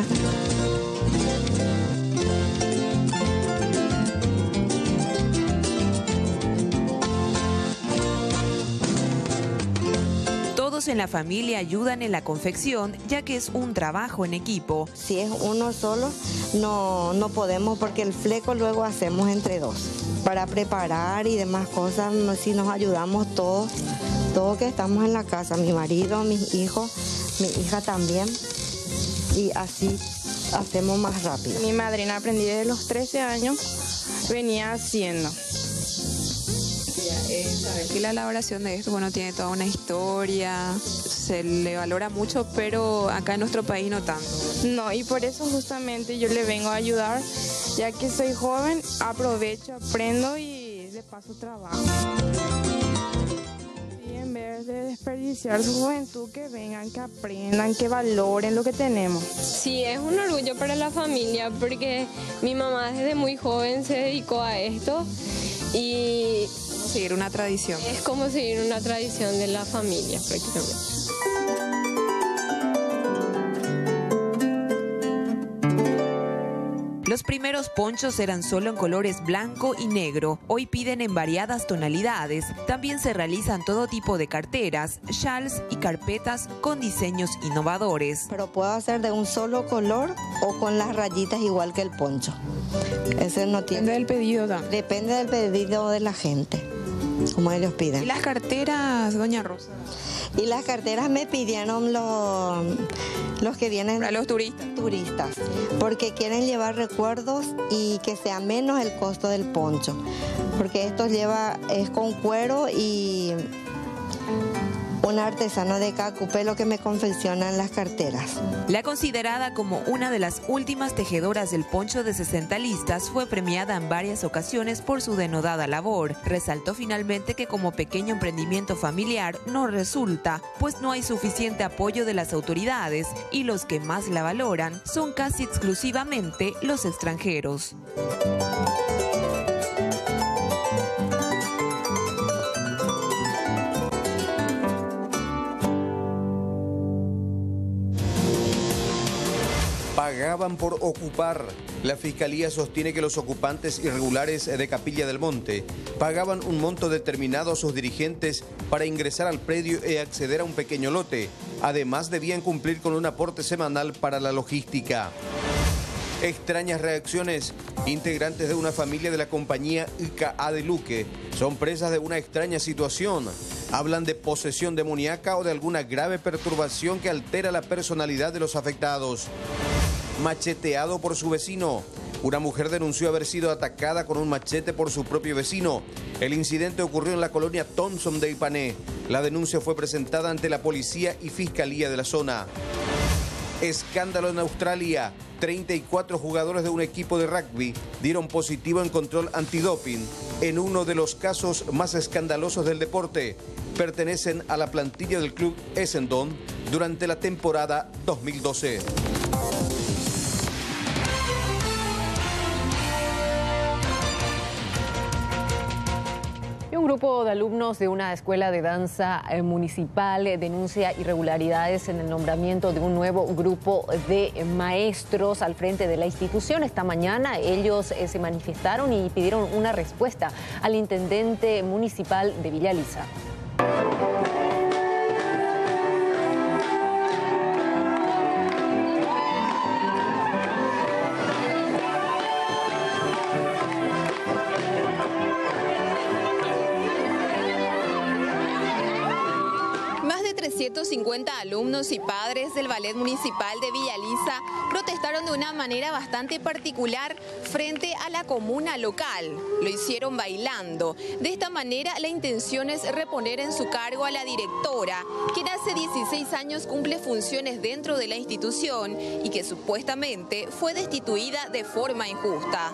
Todos en la familia ayudan en la confección, ya que es un trabajo en equipo. Si es uno solo, no podemos, porque el fleco luego hacemos entre dos. Para preparar y demás cosas, si nos ayudamos todos que estamos en la casa, mi marido, mis hijos, mi hija también, y así hacemos más rápido. Mi madrina aprendí desde los 13 años, venía haciendo. Saber que la elaboración de esto, bueno, tiene toda una historia, se le valora mucho, pero acá en nuestro país no tanto. No, y por eso justamente yo le vengo a ayudar, ya que soy joven, aprovecho, aprendo y de paso trabajo. Y en vez de desperdiciar su juventud, que vengan, que aprendan, que valoren lo que tenemos. Sí, es un orgullo para la familia, porque mi mamá desde muy joven se dedicó a esto y seguir una tradición. Es como seguir una tradición de la familia prácticamente. Los primeros ponchos eran solo en colores blanco y negro. Hoy piden en variadas tonalidades. También se realizan todo tipo de carteras, shawls y carpetas con diseños innovadores. Pero puedo hacer de un solo color o con las rayitas igual que el poncho. Ese no tiene. Depende del pedido, ¿no? Depende del pedido de la gente, como ellos piden. ¿Y las carteras, doña Rosa? Y las carteras me pidieron los que vienen... Para los turistas. Turistas, porque quieren llevar recuerdos y que sea menos el costo del poncho. Porque esto es con cuero y un artesano de Cacupé lo que me confeccionan las carteras. La considerada como una de las últimas tejedoras del poncho de 60 listas fue premiada en varias ocasiones por su denodada labor. Resaltó finalmente que como pequeño emprendimiento familiar no resulta, pues no hay suficiente apoyo de las autoridades y los que más la valoran son casi exclusivamente los extranjeros. Pagaban por ocupar. La Fiscalía sostiene que los ocupantes irregulares de Capilla del Monte pagaban un monto determinado a sus dirigentes para ingresar al predio y acceder a un pequeño lote. Además, debían cumplir con un aporte semanal para la logística. Extrañas reacciones. Integrantes de una familia de la compañía IKA de Luque son presas de una extraña situación. Hablan de posesión demoníaca o de alguna grave perturbación que altera la personalidad de los afectados. Macheteado por su vecino. Una mujer denunció haber sido atacada con un machete por su propio vecino. El incidente ocurrió en la colonia Thompson de Ipané. La denuncia fue presentada ante la policía y fiscalía de la zona. Escándalo en Australia. 34 jugadores de un equipo de rugby dieron positivo en control antidoping en uno de los casos más escandalosos del deporte. Pertenecen a la plantilla del club Essendon durante la temporada 2012. Un grupo de alumnos de una escuela de danza municipal denuncia irregularidades en el nombramiento de un nuevo grupo de maestros al frente de la institución. Esta mañana ellos se manifestaron y pidieron una respuesta al intendente municipal de Villa Elisa. Más de 350 alumnos y padres del Ballet Municipal de Villa Elisa protestaron de una manera bastante particular frente a la comuna local. Lo hicieron bailando. De esta manera, la intención es reponer en su cargo a la directora, quien hace 16 años cumple funciones dentro de la institución y que supuestamente fue destituida de forma injusta.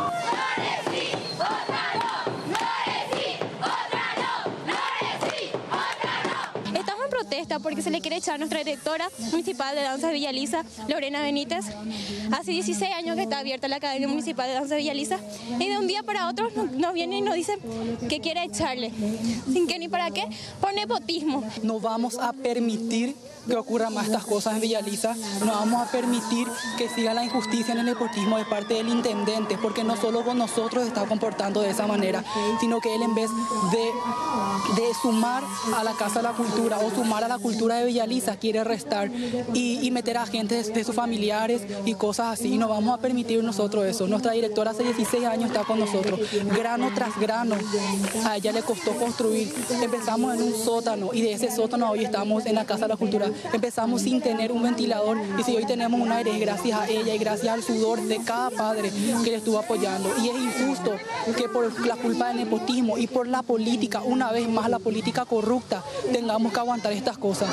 Protesta porque se le quiere echar a nuestra directora municipal de danza de Villa Elisa, Lorena Benítez. Hace 16 años que está abierta la Academia Municipal de Danza de Villa Elisa y de un día para otro nos viene y nos dice que quiere echarle, sin qué ni para qué, por nepotismo. No vamos a permitir que ocurran más estas cosas en Villa Elisa, no vamos a permitir que siga la injusticia en el nepotismo de parte del intendente, porque no solo con nosotros está comportando de esa manera, sino que él en vez de sumar a la Casa de la Cultura o sumar a la cultura de Villa Elisa, quiere restar y meter a gente de sus familiares y cosas así. No vamos a permitir nosotros eso. Nuestra directora hace 16 años está con nosotros, grano tras grano. A ella le costó construir. Empezamos en un sótano y de ese sótano hoy estamos en la Casa de la Cultura. Empezamos sin tener un ventilador y si hoy tenemos un aire es gracias a ella y gracias al sudor de cada padre que le estuvo apoyando. Y es injusto que por la culpa del nepotismo y por la política, una vez más la política corrupta, tengamos que aguantar estas cosas.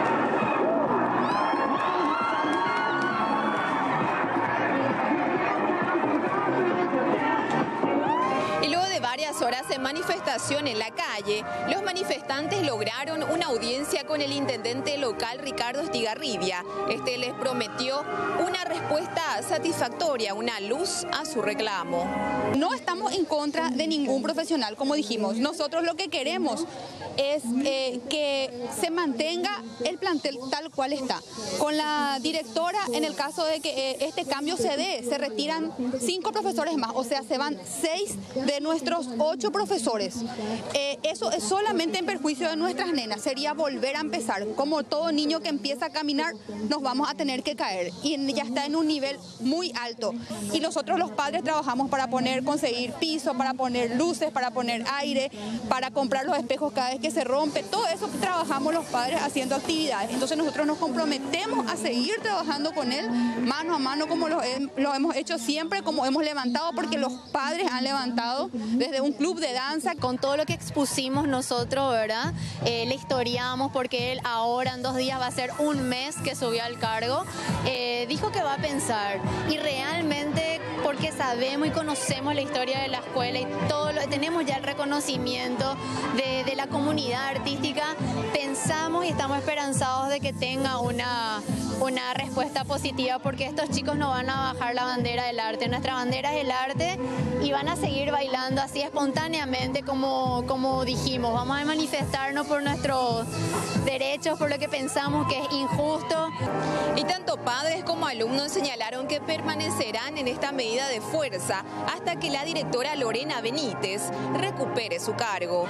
Varias horas de manifestación en la calle, los manifestantes lograron una audiencia con el intendente local Ricardo Estigarribia. Este les prometió una respuesta satisfactoria, una luz a su reclamo. No estamos en contra de ningún profesional, como dijimos. Nosotros lo que queremos es que se mantenga el plantel tal cual está. Con la directora, en el caso de que este cambio se dé, se retiran 5 profesores más, o sea, se van 6 de nuestros 8 profesores. Eso es solamente en perjuicio de nuestras nenas, sería volver a empezar. Como todo niño que empieza a caminar, nos vamos a tener que caer y ya está en un nivel muy alto. Y nosotros los padres trabajamos para conseguir piso, para poner luces, para poner aire, para comprar los espejos cada vez que se rompe. Todo eso trabajamos los padres haciendo actividades. Entonces nosotros nos comprometemos a seguir trabajando con él mano a mano como lo hemos hecho siempre, como hemos levantado, porque los padres han levantado desde un club de danza, con todo lo que expusimos nosotros, ¿verdad? Le historiamos porque él ahora en 2 días va a ser 1 mes que subió al cargo. Dijo que va a pensar y realmente porque sabemos y conocemos la historia de la escuela y tenemos ya el reconocimiento de la comunidad artística, pensamos y estamos esperanzados de que tenga una respuesta positiva porque estos chicos no van a bajar la bandera del arte. Nuestra bandera es el arte y van a seguir bailando así espontáneamente como dijimos. Vamos a manifestarnos por nuestros derechos, por lo que pensamos que es injusto. Y tanto padres como alumnos señalaron que permanecerán en esta medida de fuerza hasta que la directora Lorena Benítez recupere su cargo.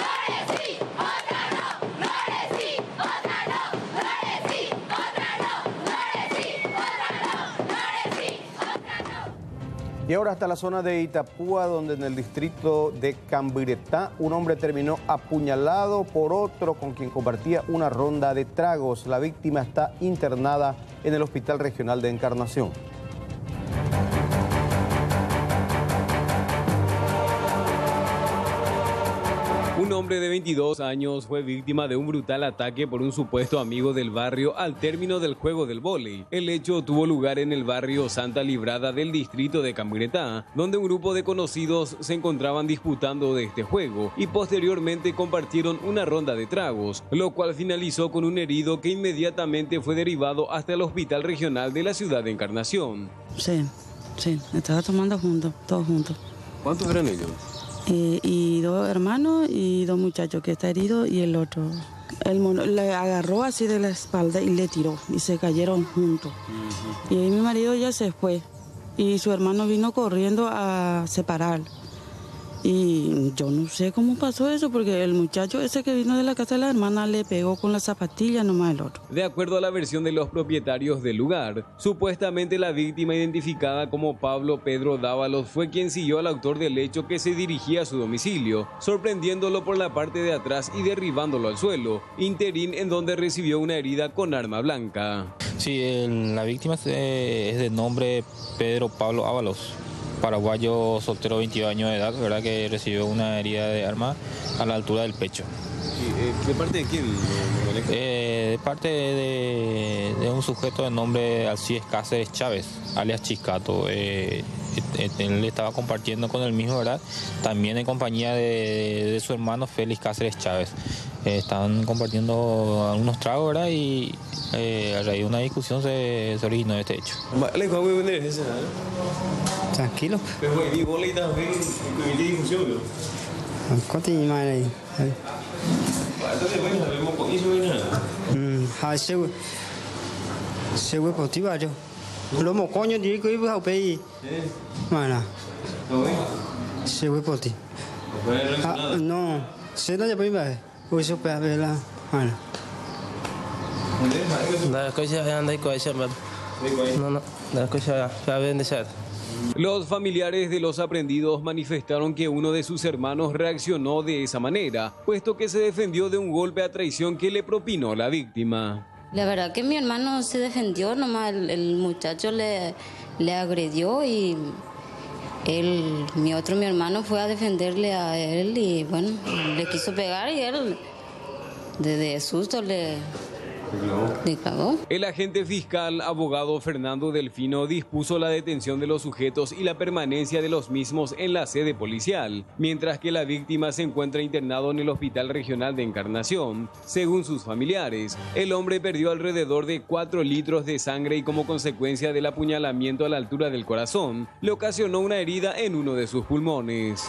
Y ahora hasta la zona de Itapúa, donde en el distrito de Cambiretá, un hombre terminó apuñalado por otro con quien compartía una ronda de tragos. La víctima está internada en el Hospital Regional de Encarnación. Un hombre de 22 años fue víctima de un brutal ataque por un supuesto amigo del barrio al término del juego del vóley. El hecho tuvo lugar en el barrio Santa Librada del distrito de Cambiretá, donde un grupo de conocidos se encontraban disputando de este juego y posteriormente compartieron una ronda de tragos, lo cual finalizó con un herido que inmediatamente fue derivado hasta el Hospital Regional de la ciudad de Encarnación. Sí, estaba tomando juntos, todos juntos. ¿Cuántos eran ellos? Y 2 hermanos y 2 muchachos que está herido y el otro. El mono le agarró así de la espalda y le tiró y se cayeron juntos. Y ahí mi marido ya se fue y su hermano vino corriendo a separar. Y yo no sé cómo pasó eso porque el muchacho ese que vino de la casa de la hermana le pegó con la zapatilla nomás el otro. De acuerdo a la versión de los propietarios del lugar, supuestamente la víctima identificada como Pablo Pedro Dávalos fue quien siguió al autor del hecho que se dirigía a su domicilio, sorprendiéndolo por la parte de atrás y derribándolo al suelo, interín en donde recibió una herida con arma blanca. Sí, la víctima es de nombre Pedro Pablo Ábalos, paraguayo, soltero, 22 años de edad, verdad que recibió una herida de arma a la altura del pecho. ¿De parte de quién? De parte de un sujeto de nombre Alcides Cáceres Chávez, alias Chiscato. Él estaba compartiendo con el mismo, ¿verdad? También en compañía de su hermano Félix Cáceres Chávez. Estaban compartiendo algunos tragos, ¿verdad? Y a raíz de una discusión se originó este hecho. Tranquilo. Lo một con như đi cứ học đi mà là sẽ với boti no sẽ nóจะไปไหนกูsẽไปlà mà da cosa anda y cosa no da cosa ya ven de ser. Los familiares de los aprendidos manifestaron que uno de sus hermanos reaccionó de esa manera, puesto que se defendió de un golpe a traición que le propinó la víctima. La verdad que mi hermano se defendió, nomás el muchacho le agredió y mi hermano fue a defenderle a él y bueno, le quiso pegar y él de susto le cagó. El agente fiscal, abogado Fernando Delfino, dispuso la detención de los sujetos y la permanencia de los mismos en la sede policial, mientras que la víctima se encuentra internado en el Hospital Regional de Encarnación. Según sus familiares, el hombre perdió alrededor de 4 litros de sangre y como consecuencia del apuñalamiento a la altura del corazón, le ocasionó una herida en uno de sus pulmones.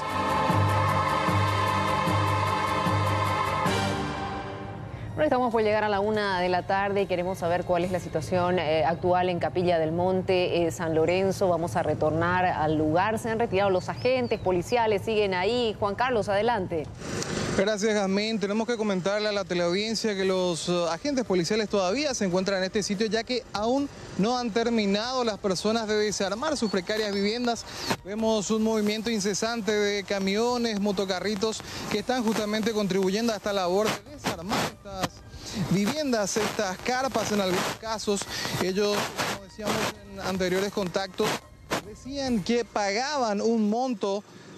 Estamos por llegar a la 1 de la tarde y queremos saber cuál es la situación actual en Capilla del Monte, San Lorenzo. Vamos a retornar al lugar. Se han retirado los agentes policiales, siguen ahí. Juan Carlos, adelante. Gracias, Jazmín. Tenemos que comentarle a la teleaudiencia que los agentes policiales todavía se encuentran en este sitio, ya que aún no han terminado las personas de desarmar sus precarias viviendas. Vemos un movimiento incesante de camiones, motocarritos que están justamente contribuyendo a esta labor de desarmar estas viviendas, estas carpas en algunos casos. Ellos, como decíamos en anteriores contactos, decían que pagaban un monto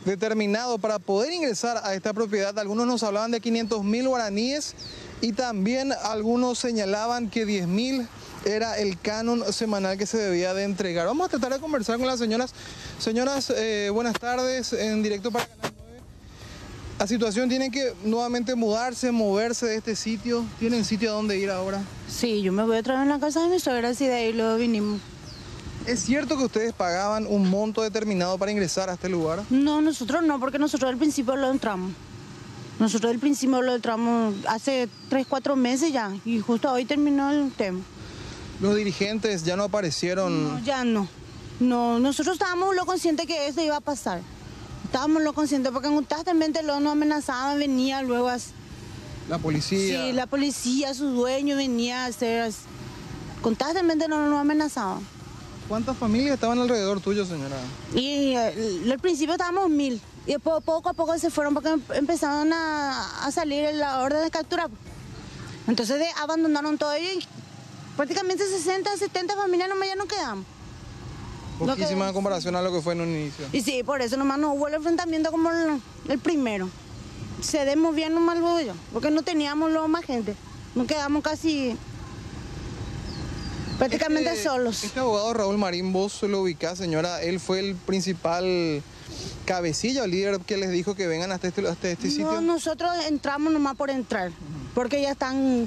determinado para poder ingresar a esta propiedad. Algunos nos hablaban de 500.000 guaraníes y también algunos señalaban que 10.000 era el canon semanal que se debía de entregar. Vamos a tratar de conversar con las señoras. Señoras, buenas tardes, en directo para Canal 9. La situación, tienen que nuevamente moverse de este sitio. ¿Tienen sitio a dónde ir ahora? Sí, yo me voy a traer en la casa de mis suegras y de ahí luego vinimos. ¿Es cierto que ustedes pagaban un monto determinado para ingresar a este lugar? No, nosotros no, porque nosotros al principio lo entramos. Nosotros al principio lo entramos hace 3, 4 meses ya, y justo hoy terminó el tema. ¿Los dirigentes ya no aparecieron? No, ya no. No, nosotros estábamos lo conscientes que eso iba a pasar. Estábamos lo conscientes porque constantemente nos amenazaban, venía luego a... ¿La policía? Sí, la policía, su dueño venía a hacer... Constantemente nos amenazaban. ¿Cuántas familias estaban alrededor tuyo, señora? Y al principio estábamos 1000. Y poco a poco se fueron porque empezaron a salir la orden de captura. Entonces abandonaron todo y prácticamente 60, 70 familias nomás ya no quedamos. Poquísima en comparación a lo que fue en un inicio. Y sí, por eso nomás no hubo el enfrentamiento como el primero. Cedemos bien nomás luego yo, porque no teníamos luego más gente. Nos quedamos casi prácticamente solos. Este abogado Raúl Marín, vos lo ubicás, señora, él fue el principal cabecilla o líder que les dijo que vengan hasta este sitio. No, nosotros entramos nomás por entrar, porque ya están,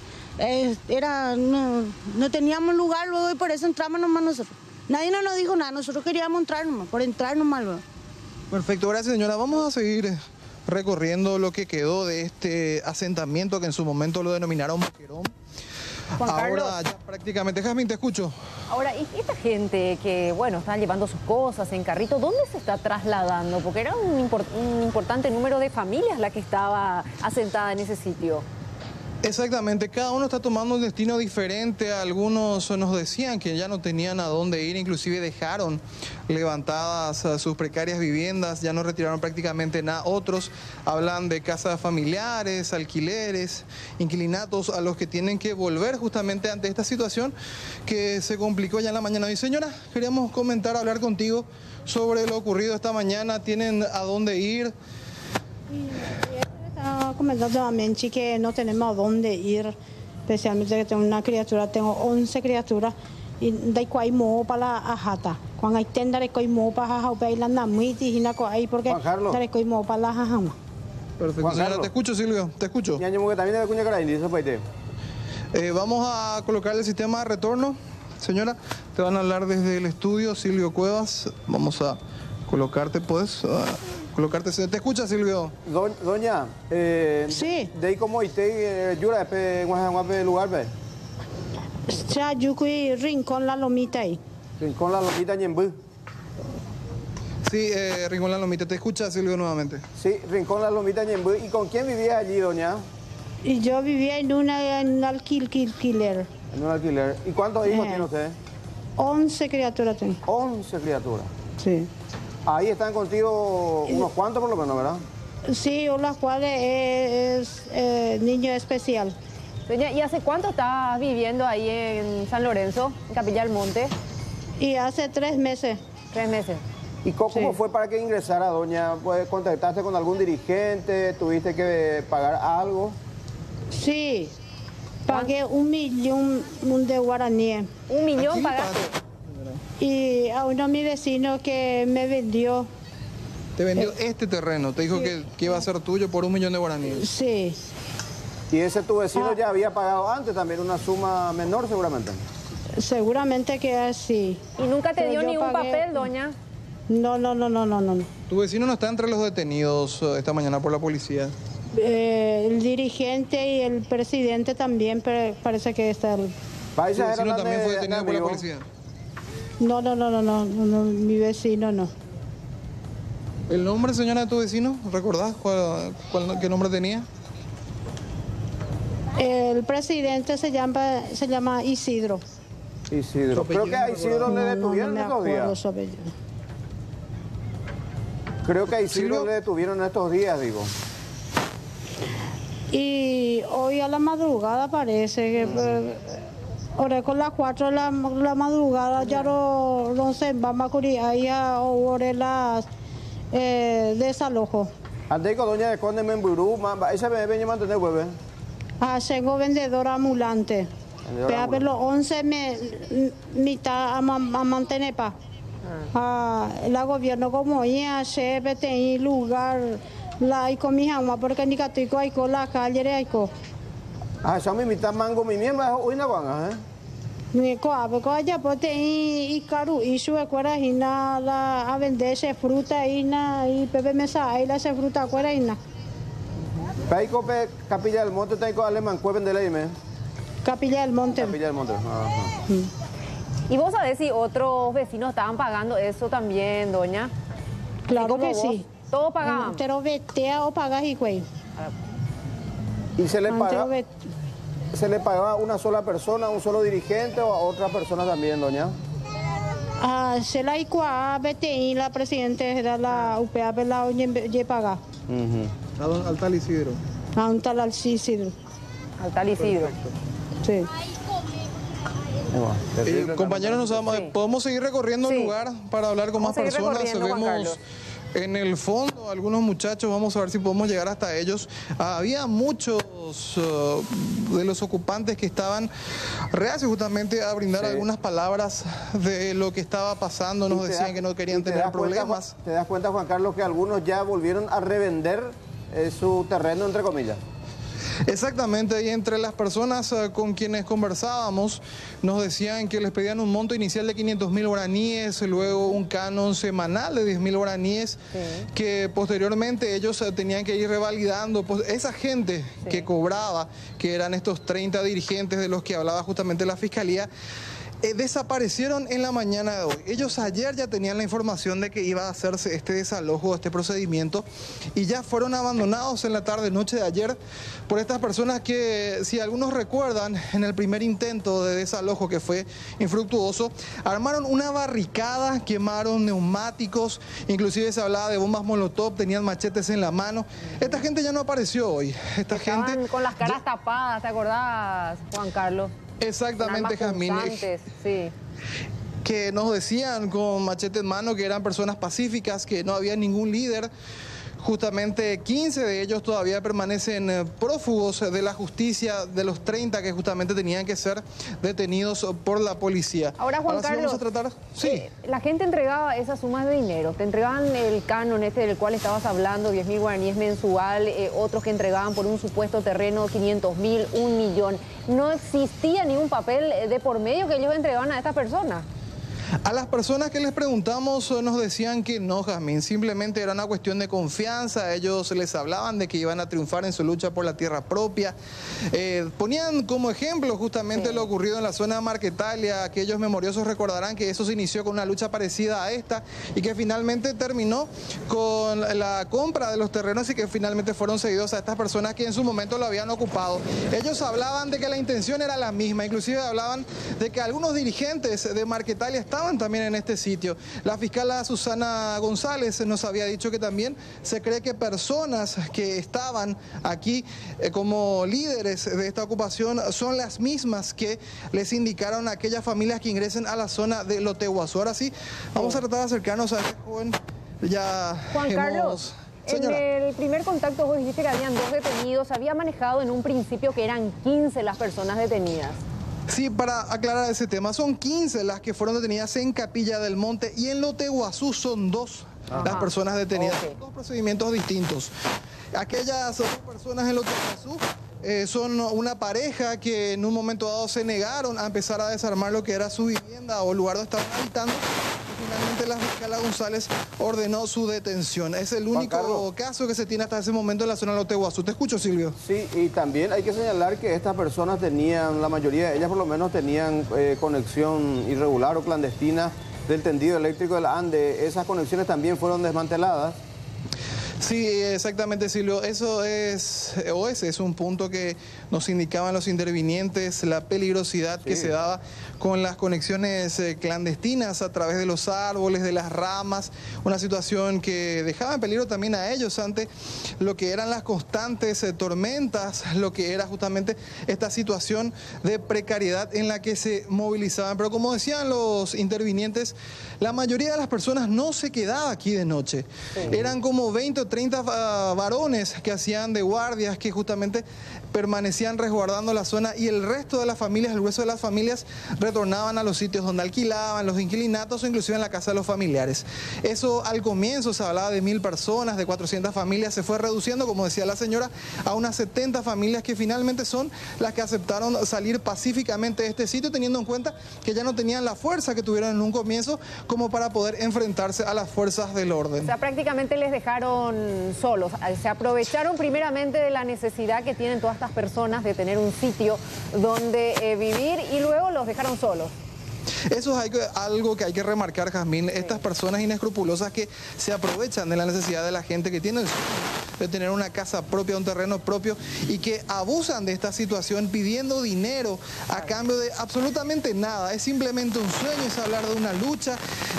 no teníamos lugar luego y por eso entramos nomás nosotros. Nadie nos dijo nada, nosotros queríamos entrar nomás, por entrar nomás luego. Perfecto, gracias señora. Vamos a seguir recorriendo lo que quedó de este asentamiento que en su momento lo denominaron Boquerón. Ahora ya prácticamente, Jazmín, te escucho. Ahora, ¿y esta gente que, bueno, están llevando sus cosas en carrito, dónde se está trasladando? Porque era un importante número de familias la que estaba asentada en ese sitio. Exactamente, cada uno está tomando un destino diferente. Algunos nos decían que ya no tenían a dónde ir, inclusive dejaron levantadas sus precarias viviendas, ya no retiraron prácticamente nada. Otros hablan de casas familiares, alquileres, inquilinatos a los que tienen que volver justamente ante esta situación que se complicó ya en la mañana. Y señora, queríamos comentar, hablar contigo sobre lo ocurrido esta mañana. ¿Tienen a dónde ir? Comentando a Menchi que no tenemos a dónde ir, especialmente que tengo una criatura, tengo 11 criaturas y de cuál mo para la ajata. Cuando hay tenda de cuál mo para la y la namiti y la cuál porque de cuál mo para la ajama. Perfecto, señora, te escucho, Silvio, te escucho. Vamos a colocar el sistema de retorno, señora. Te van a hablar desde el estudio, Silvio Cuevas. Vamos a colocarte, ¿puedes? Colocarte, te escucha, Silvio. Doña, sí. De ahí como usted llora en lugar, ¿ve? Ya, yo fui Rincón La Lomita ahí. Rincón La Lomita, Ñembú. Sí, Rincón La Lomita, te escucha, Silvio, nuevamente. Sí, Rincón La Lomita, Ñembú. ¿Y con quién vivía allí, doña? Y yo vivía en un alquiler. En un alquiler. ¿Y cuántos hijos tiene usted? 11 criaturas tengo. 11 criaturas. Sí. Ahí están contigo unos cuantos por lo menos, ¿verdad? Sí, una cual es niño especial. Doña, ¿y hace cuánto estás viviendo ahí en San Lorenzo, en Capilla del Monte? Y hace 3 meses. 3 meses. ¿Y cómo fue para que ingresara, doña? Pues, ¿contactaste con algún dirigente? ¿Tuviste que pagar algo? Sí, pagué 1 millón de guaraníes. ¿1 millón pagaste? Y a uno de mis vecinos que me vendió. Te vendió este terreno, te dijo que iba a ser tuyo por 1 millón de guaraníes. Sí. ¿Y ese tu vecino ya había pagado antes también una suma menor seguramente? Seguramente que así. ¿Y nunca te dio ningún papel, doña? No. ¿Tu vecino no está entre los detenidos esta mañana por la policía? El dirigente y el presidente también, pero parece que está... ¿Tu vecino también fue detenido por la policía? No, mi vecino no. ¿El nombre, señora, de tu vecino? ¿Recordás qué nombre tenía? El presidente se llama Isidro. Isidro. Creo que a Isidro le detuvieron estos días. Creo que a Isidro le detuvieron estos días, digo. Y hoy a la madrugada parece que... Ahora con las 4 de la madrugada ya no se va a curir ahí ahora desalojo. Antes con doña de Conde Memburú, esa me venía a mantener hueve. Tengo vendedora ambulante. Pero por los 11 mitad a mantener pa. El gobierno como ya se vete en lugar la y con mi ama porque ni catico hay con la calle hay con. Son mi mitad mango mi miembro hoy na guanga, Ni porque allá pote y caro y su escuela y la a venderse fruta y pepe mesa ahí la se fruta afuera y na. Paico Capilla del Monte tengo alemán cueven de ley me. Capilla del Monte. Capilla del Monte. ¿Y vos sabés si otros vecinos estaban pagando eso también, doña? Claro que sí. ¿Todos pagaban? Pero vetea o pagas y güey. ¿Y se le pagaba a una sola persona, a un solo dirigente o a otra persona también, doña? Se la icua BTI, la presidenta de la UPA, la oye paga. Al tal Isidro. A un tal Isidro. Al tal Isidro. Sí. Compañeros, podemos seguir recorriendo el lugar para hablar con más personas. Vemos en el fondo algunos muchachos, vamos a ver si podemos llegar hasta ellos. Había muchos de los ocupantes que estaban reacios justamente a brindar algunas palabras de lo que estaba pasando. Nos decían que no querían tener problemas. ¿Te das cuenta, Juan Carlos, que algunos ya volvieron a revender su terreno, entre comillas? Exactamente, y entre las personas con quienes conversábamos nos decían que les pedían un monto inicial de 500.000 guaraníes, luego un canon semanal de 10.000 guaraníes, que posteriormente ellos tenían que ir revalidando. Pues esa gente que cobraba, que eran estos 30 dirigentes de los que hablaba justamente la Fiscalía, desaparecieron en la mañana de hoy. Ellos ayer ya tenían la información de que iba a hacerse este desalojo, este procedimiento, y ya fueron abandonados en la tarde-noche de ayer por estas personas que, si algunos recuerdan, en el primer intento de desalojo que fue infructuoso, armaron una barricada, quemaron neumáticos, inclusive se hablaba de bombas molotov, tenían machetes en la mano. Esta gente ya no apareció hoy. Estaban con las caras tapadas, ¿te acordás, Juan Carlos? Exactamente, Jamín. Sí. Que nos decían con machete en mano que eran personas pacíficas, que no había ningún líder. Justamente 15 de ellos todavía permanecen prófugos de la justicia, de los 30 que justamente tenían que ser detenidos por la policía. Ahora, Juan Carlos, vamos a tratar... la gente entregaba esas sumas de dinero. Te entregaban el canon del cual estabas hablando, 10.000 guaraníes mensual, otros que entregaban por un supuesto terreno 500.000, 1 millón. No existía ningún papel de por medio que ellos entregaban a estas personas. A las personas que les preguntamos nos decían que no, Jazmín, simplemente era una cuestión de confianza. Ellos les hablaban de que iban a triunfar en su lucha por la tierra propia. Ponían como ejemplo justamente lo ocurrido en la zona de Marquetalia. Aquellos memoriosos recordarán que eso se inició con una lucha parecida a esta y que finalmente terminó con la compra de los terrenos y que finalmente fueron cedidos a estas personas que en su momento lo habían ocupado. Ellos hablaban de que la intención era la misma, inclusive hablaban de que algunos dirigentes de Marquetalia estaban también en este sitio. La fiscal Susana González nos había dicho que también se cree que personas que estaban aquí como líderes de esta ocupación son las mismas que les indicaron a aquellas familias que ingresen a la zona de Lotehuazú. Ahora sí, vamos a tratar de acercarnos a este joven. Ya Juan Carlos, señora, en el primer contacto vos dijiste que habían 2 detenidos. Había manejado en un principio que eran 15 las personas detenidas. Sí, para aclarar ese tema, son 15 las que fueron detenidas en Capilla del Monte y en Lotehuazú son 2 las personas detenidas. Son 2 procedimientos distintos. Aquellas 2 personas en Lotehuazú son una pareja que en un momento dado se negaron a empezar a desarmar lo que era su vivienda o lugar donde estaban habitando. Finalmente la fiscal González ordenó su detención. Es el único caso que se tiene hasta ese momento en la zona de Lotehuazú. Te escucho, Silvio. Sí, y también hay que señalar que estas personas tenían, la mayoría de ellas por lo menos tenían conexión irregular o clandestina del tendido eléctrico de la ANDE. Esas conexiones también fueron desmanteladas. Sí, exactamente, Silvio. Ese es un punto que nos indicaban los intervinientes, la peligrosidad que se daba con las conexiones clandestinas a través de los árboles, de las ramas, una situación que dejaba en peligro también a ellos ante lo que eran las constantes tormentas, lo que era justamente esta situación de precariedad en la que se movilizaban. Pero como decían los intervinientes, la mayoría de las personas no se quedaba aquí de noche. Eran como 20 o 30 varones que hacían de guardias, que justamente permanecían resguardando la zona, y el resto de las familias, el grueso de las familias, retornaban a los sitios donde alquilaban, los inquilinatos o inclusive en la casa de los familiares. Eso al comienzo se hablaba de 1000 personas, de 400 familias, se fue reduciendo, como decía la señora, a unas 70 familias que finalmente son las que aceptaron salir pacíficamente de este sitio, teniendo en cuenta que ya no tenían la fuerza que tuvieron en un comienzo como para poder enfrentarse a las fuerzas del orden. O sea, prácticamente les dejaron solos, se aprovecharon primeramente de la necesidad que tienen todas estas personas de tener un sitio donde vivir, y luego los dejaron solos. Eso es algo que hay que remarcar, Jazmín. Estas personas inescrupulosas que se aprovechan de la necesidad de la gente que tiene el sueño de tener una casa propia, un terreno propio, y que abusan de esta situación pidiendo dinero a cambio de absolutamente nada. Es simplemente un sueño, es hablar de una lucha.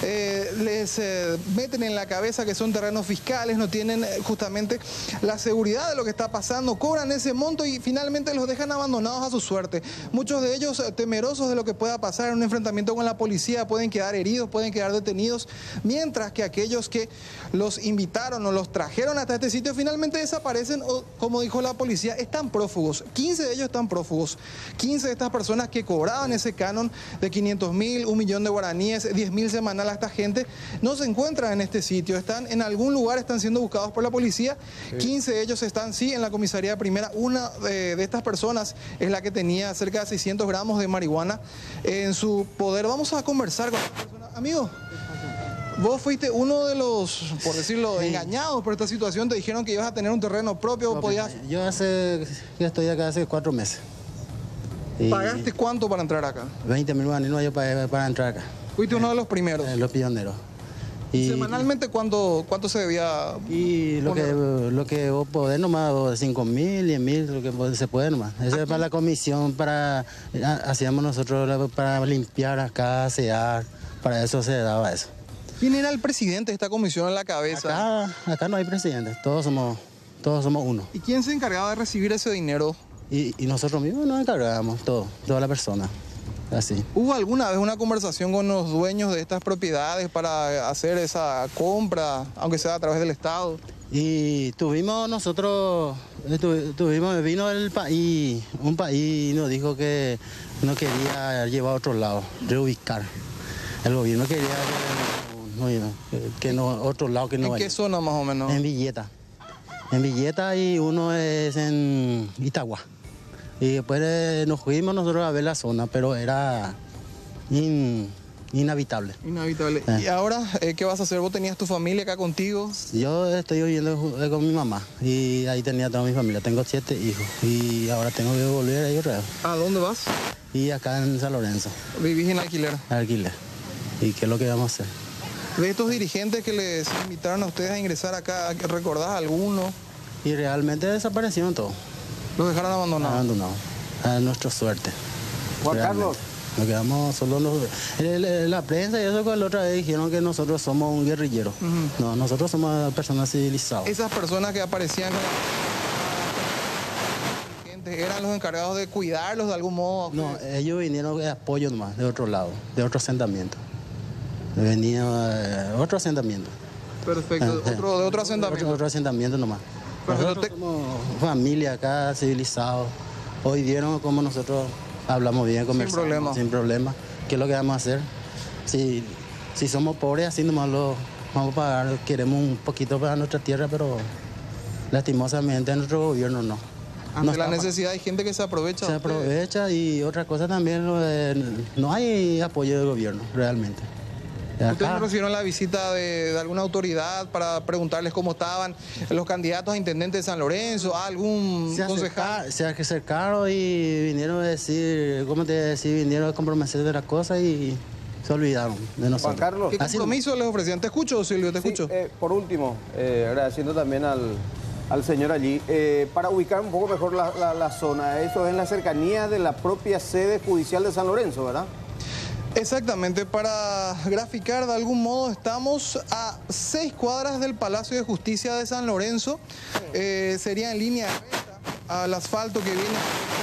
Les meten en la cabeza que son terrenos fiscales, no tienen justamente la seguridad de lo que está pasando, cobran ese monto y finalmente los dejan abandonados a su suerte. Muchos de ellos temerosos de lo que pueda pasar en un enfrentamiento con la policía, pueden quedar heridos, pueden quedar detenidos, mientras que aquellos que los invitaron o los trajeron hasta este sitio finalmente desaparecen, o como dijo la policía, están prófugos. 15 de ellos están prófugos. 15 de estas personas que cobraban ese canon de 500.000, 1 millón de guaraníes, 10.000 semanal a esta gente, no se encuentran en este sitio, están en algún lugar, están siendo buscados por la policía. 15 de ellos están, sí, en la comisaría primera. Una de estas personas es la que tenía cerca de 600 gramos de marihuana en su poder. Vamos a conversar con esta persona. Amigo, vos fuiste uno de los, por decirlo, engañados por esta situación. Te dijeron que ibas a tener un terreno propio. Podías... Yo estoy acá hace 4 meses. ¿Pagaste cuánto para entrar acá? 20.000 guaraníes yo pagué para entrar acá. Fuiste uno de los primeros. Los pioneros. Y semanalmente, ¿cuánto se debía? Y lo que vos podés nomás, 5.000, 10.000, lo que se puede nomás. Eso es para la comisión, hacíamos nosotros para limpiar acá, asear, para eso se daba eso. ¿Quién era el presidente de esta comisión en la cabeza? Acá no hay presidente, todos somos uno. ¿Y quién se encargaba de recibir ese dinero? Y nosotros mismos nos encargábamos, toda la persona. Así. ¿Hubo alguna vez una conversación con los dueños de estas propiedades para hacer esa compra, aunque sea a través del Estado? Y vino el país, un país nos dijo que no quería llevar a otro lado, reubicar. El gobierno quería que no, otro lado que no vaya. ¿En qué zona más o menos? En Villeta. En Villeta, y uno es en Itagua. Y después nos fuimos nosotros a ver la zona, pero era inhabitable. Inhabitable. ¿Y ahora qué vas a hacer? ¿Vos tenías tu familia acá contigo? Yo estoy viviendo con mi mamá, y ahí tenía toda mi familia. Tengo 7 hijos y ahora tengo que volver ahí otra vez. ¿A dónde vas? Y acá en San Lorenzo. ¿Vivís en alquiler? Alquiler. ¿Y qué es lo que vamos a hacer? De estos dirigentes que les invitaron a ustedes a ingresar acá, ¿recordás alguno? Y realmente desaparecieron todos. ¿Los dejaron abandonados? Abandonados. A nuestra suerte. Juan Carlos. Nos quedamos solo la prensa y eso, que la otra vez dijeron que nosotros somos un guerrillero. No, nosotros somos personas civilizadas. Esas personas que aparecían eran los encargados de cuidarlos de algún modo. No, ellos vinieron de apoyo nomás, de otro lado, de otro asentamiento. Venía otro asentamiento. Perfecto, de otro asentamiento. Otro asentamiento nomás. Nosotros somos familia acá, civilizados. Hoy vieron cómo nosotros hablamos bien, conversamos sin problema. ¿Qué es lo que vamos a hacer? Si somos pobres, así nomás lo vamos a pagar. Queremos un poquito para nuestra tierra, pero lastimosamente nuestro gobierno no. Ante la necesidad hay gente que se aprovecha. Se aprovecha, y otra cosa también, no hay apoyo del gobierno realmente. ¿Ustedes no recibieron la visita de alguna autoridad para preguntarles cómo estaban los candidatos a intendente de San Lorenzo, algún concejal? Se acercaron y vinieron a decir, ¿cómo te decir? Vinieron a comprometer de las cosas y se olvidaron de nosotros. Juan Carlos, ¿qué compromiso les ofrecían? Te escucho, Silvio, te escucho. Por último, agradeciendo también al señor allí, para ubicar un poco mejor la zona, eso es en la cercanía de la propia sede judicial de San Lorenzo, ¿verdad? Exactamente, para graficar de algún modo, estamos a 6 cuadras del Palacio de Justicia de San Lorenzo, sería en línea recta al asfalto que viene.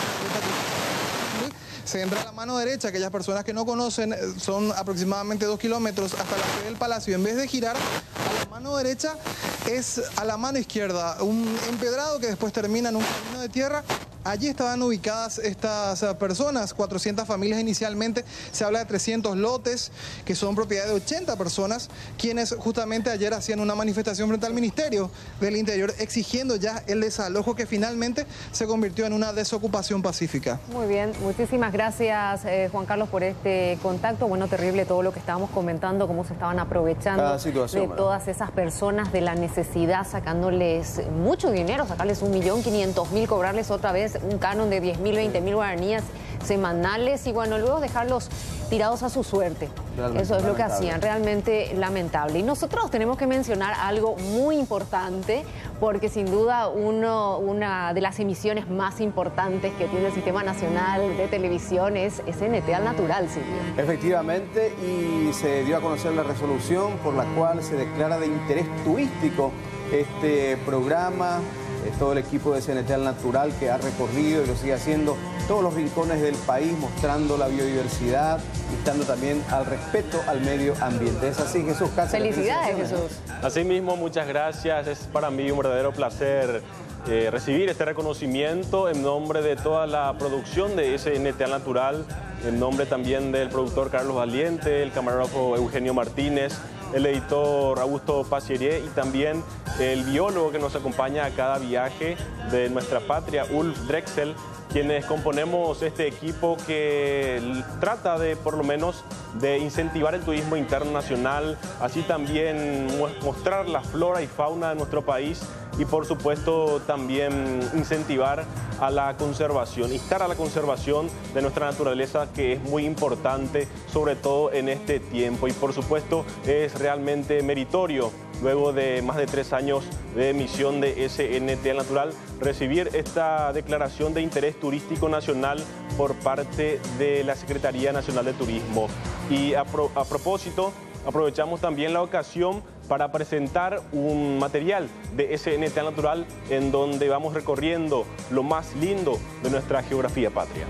Se entra a la mano derecha, aquellas personas que no conocen, son aproximadamente 2 kilómetros hasta la sede del Palacio. En vez de girar a la mano derecha, es a la mano izquierda, un empedrado que después termina en un camino de tierra. Allí estaban ubicadas estas personas, 400 familias inicialmente, se habla de 300 lotes que son propiedad de 80 personas, quienes justamente ayer hacían una manifestación frente al Ministerio del Interior exigiendo ya el desalojo que finalmente se convirtió en una desocupación pacífica. Muy bien, muchísimas gracias Juan Carlos por este contacto. Bueno, terrible todo lo que estábamos comentando, cómo se estaban aprovechando de todas esas personas, de la necesidad, sacándoles mucho dinero, sacarles 1.500.000, cobrarles otra vez un canon de 10.000, 20.000 guaraníes semanales y bueno, luego dejarlos tirados a su suerte. Realmente eso es lo que hacían, realmente lamentable. Y nosotros tenemos que mencionar algo muy importante, porque sin duda una de las emisiones más importantes que tiene el Sistema Nacional de Televisión es SNT al Natural, Silvio. Efectivamente, y se dio a conocer la resolución por la cual se declara de interés turístico este programa. Todo el equipo de SNT al Natural que ha recorrido y lo sigue haciendo todos los rincones del país, mostrando la biodiversidad, instando también al respeto al medio ambiente. Es así, Jesús Cáceres. Felicidades, Jesús. Asimismo, muchas gracias. Es para mí un verdadero placer recibir este reconocimiento en nombre de toda la producción de SNT al Natural, en nombre también del productor Carlos Valiente, el camarógrafo Eugenio Martínez, el editor Augusto Pacierier y también el biólogo que nos acompaña a cada viaje de nuestra patria, Ulf Drexel, quienes componemos este equipo que trata de, por lo menos, de incentivar el turismo interno nacional, así también mostrar la flora y fauna de nuestro país y, por supuesto, también incentivar a la conservación, instar a la conservación de nuestra naturaleza, que es muy importante, sobre todo en este tiempo. Y, por supuesto, es realmente meritorio, luego de más de 3 años de emisión de SNT al Natural, recibir esta declaración de interés turístico nacional por parte de la Secretaría Nacional de Turismo. Y a propósito, aprovechamos también la ocasión para presentar un material de SNT al Natural en donde vamos recorriendo lo más lindo de nuestra geografía patria.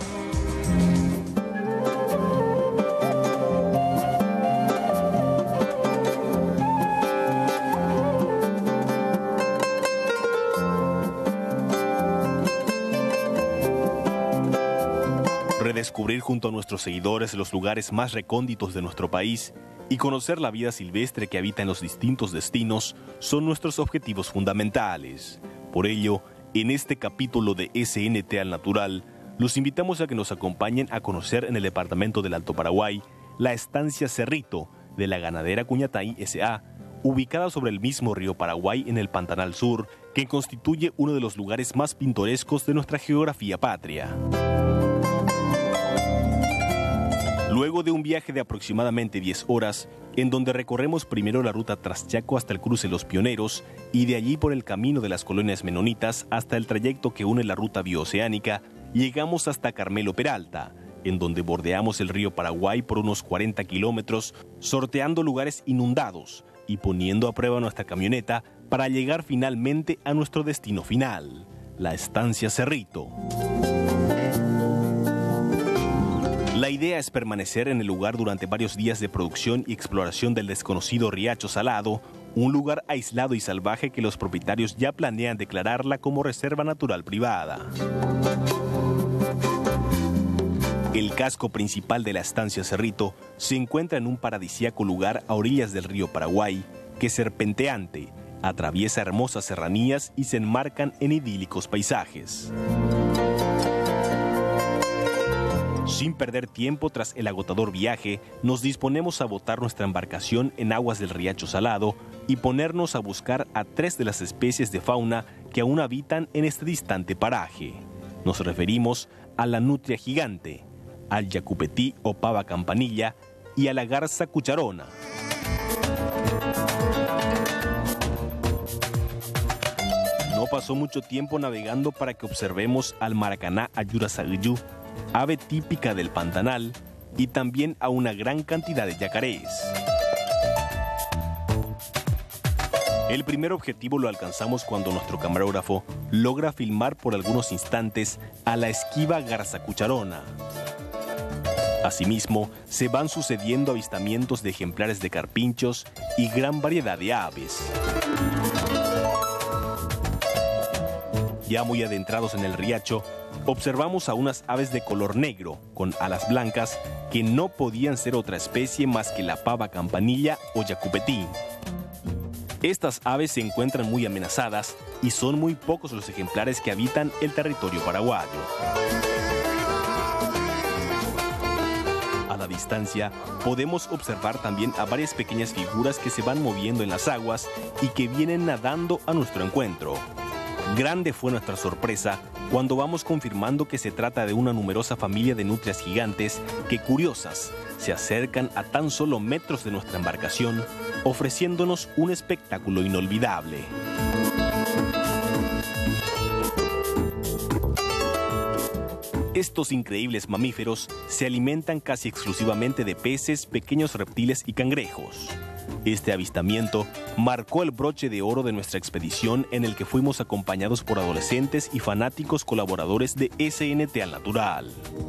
Redescubrir junto a nuestros seguidores los lugares más recónditos de nuestro país y conocer la vida silvestre que habita en los distintos destinos son nuestros objetivos fundamentales. Por ello, en este capítulo de SNT al Natural, los invitamos a que nos acompañen a conocer en el departamento del Alto Paraguay la estancia Cerrito de la ganadera Cuñatay S.A., ubicada sobre el mismo río Paraguay en el Pantanal Sur, que constituye uno de los lugares más pintorescos de nuestra geografía patria. Luego de un viaje de aproximadamente 10 horas, en donde recorremos primero la ruta Traschaco hasta el cruce Los Pioneros y de allí por el camino de las colonias menonitas hasta el trayecto que une la ruta bioceánica, llegamos hasta Carmelo Peralta, en donde bordeamos el río Paraguay por unos 40 kilómetros, sorteando lugares inundados y poniendo a prueba nuestra camioneta para llegar finalmente a nuestro destino final, la estancia Cerrito. La idea es permanecer en el lugar durante varios días de producción y exploración del desconocido Riacho Salado, un lugar aislado y salvaje que los propietarios ya planean declararla como reserva natural privada. El casco principal de la estancia Cerrito se encuentra en un paradisíaco lugar a orillas del río Paraguay, que serpenteante, atraviesa hermosas serranías y se enmarcan en idílicos paisajes. Sin perder tiempo tras el agotador viaje, nos disponemos a botar nuestra embarcación en aguas del Riacho Salado y ponernos a buscar a 3 de las especies de fauna que aún habitan en este distante paraje. Nos referimos a la nutria gigante, al yacupetí o pava campanilla y a la garza cucharona. No pasó mucho tiempo navegando para que observemos al maracaná ayurasaguiyú, ave típica del Pantanal, y también a una gran cantidad de yacarés. El primer objetivo lo alcanzamos cuando nuestro camarógrafo logra filmar por algunos instantes a la esquiva garza cucharona. Asimismo, se van sucediendo avistamientos de ejemplares de carpinchos y gran variedad de aves. Ya muy adentrados en el riacho, observamos a unas aves de color negro, con alas blancas, que no podían ser otra especie más que la pava campanilla o yacupetí. Estas aves se encuentran muy amenazadas y son muy pocos los ejemplares que habitan el territorio paraguayo. A la distancia, podemos observar también a varias pequeñas figuras que se van moviendo en las aguas y que vienen nadando a nuestro encuentro. Grande fue nuestra sorpresa cuando vamos confirmando que se trata de una numerosa familia de nutrias gigantes que, curiosas, se acercan a tan solo metros de nuestra embarcación, ofreciéndonos un espectáculo inolvidable. Estos increíbles mamíferos se alimentan casi exclusivamente de peces, pequeños reptiles y cangrejos. Este avistamiento marcó el broche de oro de nuestra expedición, en el que fuimos acompañados por adolescentes y fanáticos colaboradores de SNT al Natural.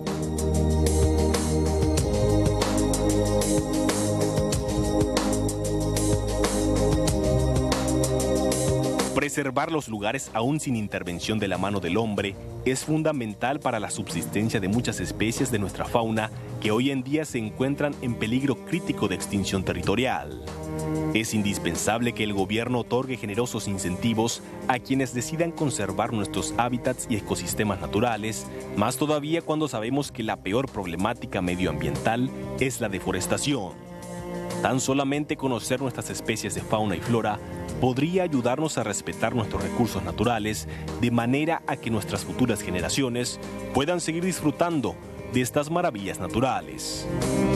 Preservar los lugares aún sin intervención de la mano del hombre es fundamental para la subsistencia de muchas especies de nuestra fauna que hoy en día se encuentran en peligro crítico de extinción territorial. Es indispensable que el gobierno otorgue generosos incentivos a quienes decidan conservar nuestros hábitats y ecosistemas naturales, más todavía cuando sabemos que la peor problemática medioambiental es la deforestación. Tan solamente conocer nuestras especies de fauna y flora podría ayudarnos a respetar nuestros recursos naturales, de manera a que nuestras futuras generaciones puedan seguir disfrutando de estas maravillas naturales.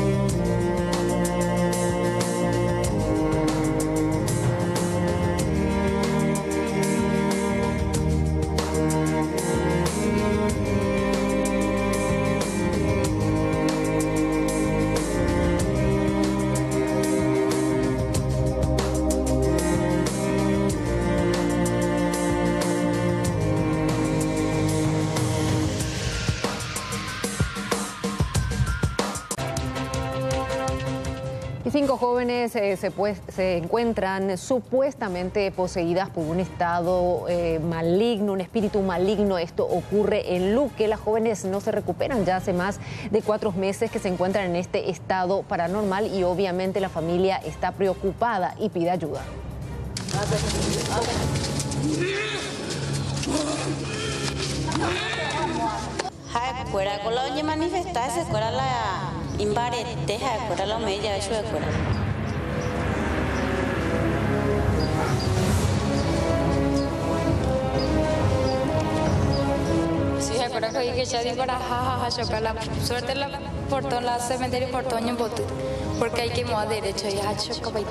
Y 5 jóvenes se encuentran supuestamente poseídas por un estado maligno, un espíritu maligno. Esto ocurre en Luque. Las jóvenes no se recuperan ya hace más de 4 meses que se encuentran en este estado paranormal, y obviamente la familia está preocupada y pide ayuda. Fuera con la doña manifestarse, fuera la imbareteja, fuera la media, eso de fuera. Sí, se acuerda que ya di para jajaja, chocar la suerte la portón, la cementerio portón en botu, porque hay que mover derecho y ha chocado para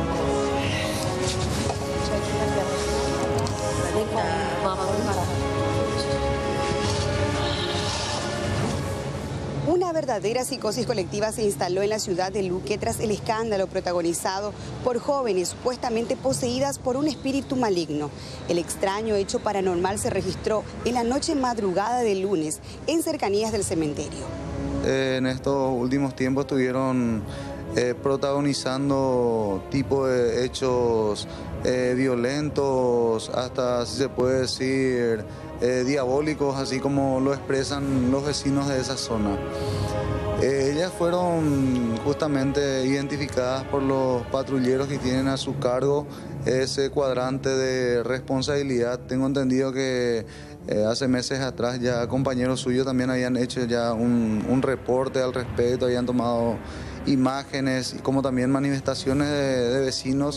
Una verdadera psicosis colectiva se instaló en la ciudad de Luque tras el escándalo protagonizado por jóvenes supuestamente poseídas por un espíritu maligno. El extraño hecho paranormal se registró en la noche madrugada del lunes en cercanías del cementerio. En estos últimos tiempos estuvieron protagonizando tipo de hechos violentos, hasta, si se puede decir, diabólicos, así como lo expresan los vecinos de esa zona. Ellas fueron justamente identificadas por los patrulleros que tienen a su cargo ese cuadrante de responsabilidad. Tengo entendido que hace meses atrás ya compañeros suyos también habían hecho ya un reporte al respecto, habían tomado imágenes, como también manifestaciones de vecinos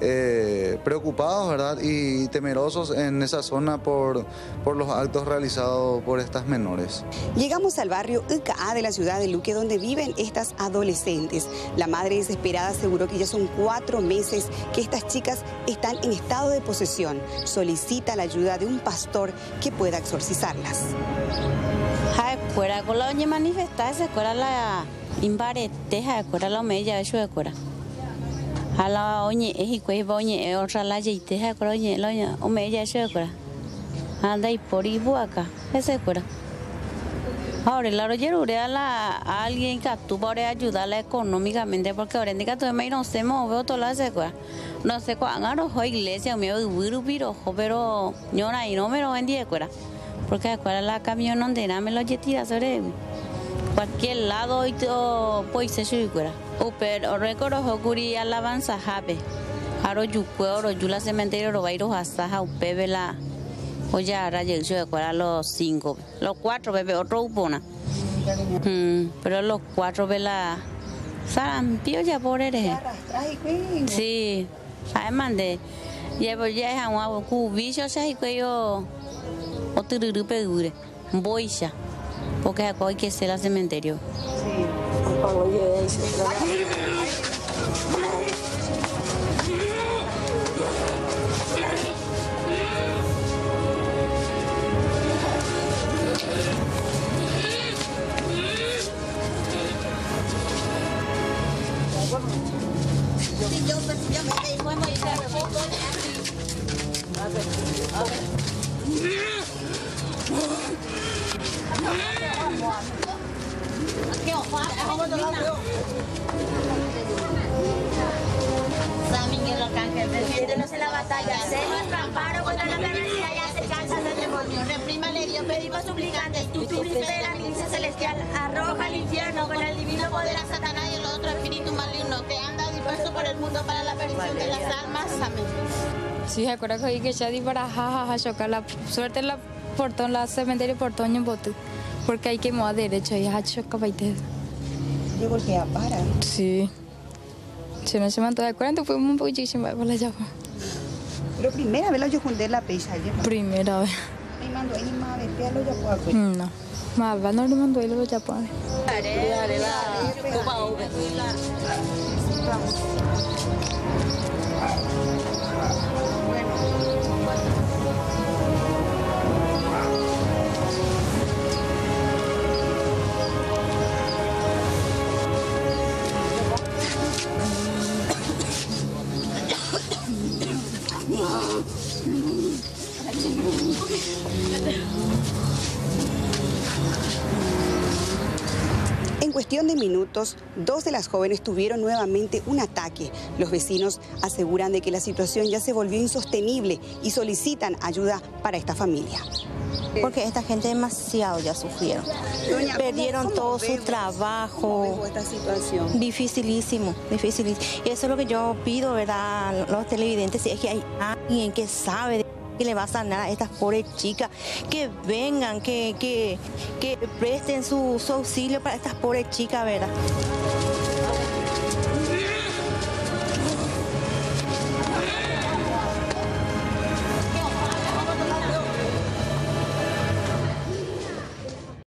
preocupados, ¿verdad? Y temerosos en esa zona por los actos realizados por estas menores. Llegamos al barrio ICA de la ciudad de Luque, donde viven estas adolescentes. La madre desesperada aseguró que ya son 4 meses que estas chicas están en estado de posesión. Solicita la ayuda de un pastor que pueda exorcizarlas. Fuera con la doña manifestada, se fuera la imbareteja, fuera la omeya, eso de fuera. A la oñe, es y cuey boñe, otra la yeiteja, fuera oñe, la omeya, eso de fuera. Anda y por ibu acá, ese fuera. Ahora, la royerurea a alguien que tuvo que ayudarla económicamente, porque ahora en día todavía no se movió toda la secuela. No sé cuándo agarró iglesia, me voy pero yo ahí no me lo vendí de fuera. Porque acuérdate la camión donde me lo tira sobre cualquier lado y todo pues se sube. Pero recuerdo que alabanza jabe. Aro yucuero, yula cementerio lo va a ir a saja upebe la oye ahora yo acuerdo los 5, los 4 bebé otro upona. Pero los 4 ve la sarampio ya por eres. Sí, además de ya es un cubillo se y cuello o tururu pedure, boicha, porque acá hay que ser al cementerio. San Miguel Arcángel, defiéndenos en la batalla, sé nuestro amparo contra la perversidad y acechanzas del demonio. Reprímale Dios, pedimos suplicantes, tu príncipe de la milicia celestial, arroja al infierno con el divino poder a Satanás y el otro espíritu maligno que anda disperso por el mundo para la perdición de las almas. Amén. Sí, recuerda que ya di para jajaja chocar la suerte en la portón, la cementerio portón en bote, porque hay que mover derecho y ha chocado baite. ¿Qué golpea para? Sí. Si no se mantuvo de acuerdo, fuimos un poquísimo para la llave. Pero primera vez yo junté la pesa. Primera vez. ¿Me mandó ahí más vete lo ya puedo? No. Más va no le mandó ahí lo ya puedo. En cuestión de minutos, 2 de las jóvenes tuvieron nuevamente un ataque. Los vecinos aseguran de que la situación ya se volvió insostenible y solicitan ayuda para esta familia. Porque esta gente demasiado ya sufrieron. Doña, perdieron todo su trabajo. ¿Cómo esta situación? Dificilísimo, dificilísimo. Y eso es lo que yo pido, ¿verdad? Los televidentes, si es que hay alguien que sabe que le va a sanar a estas pobres chicas, que vengan, que presten su auxilio para estas pobres chicas, ¿verdad?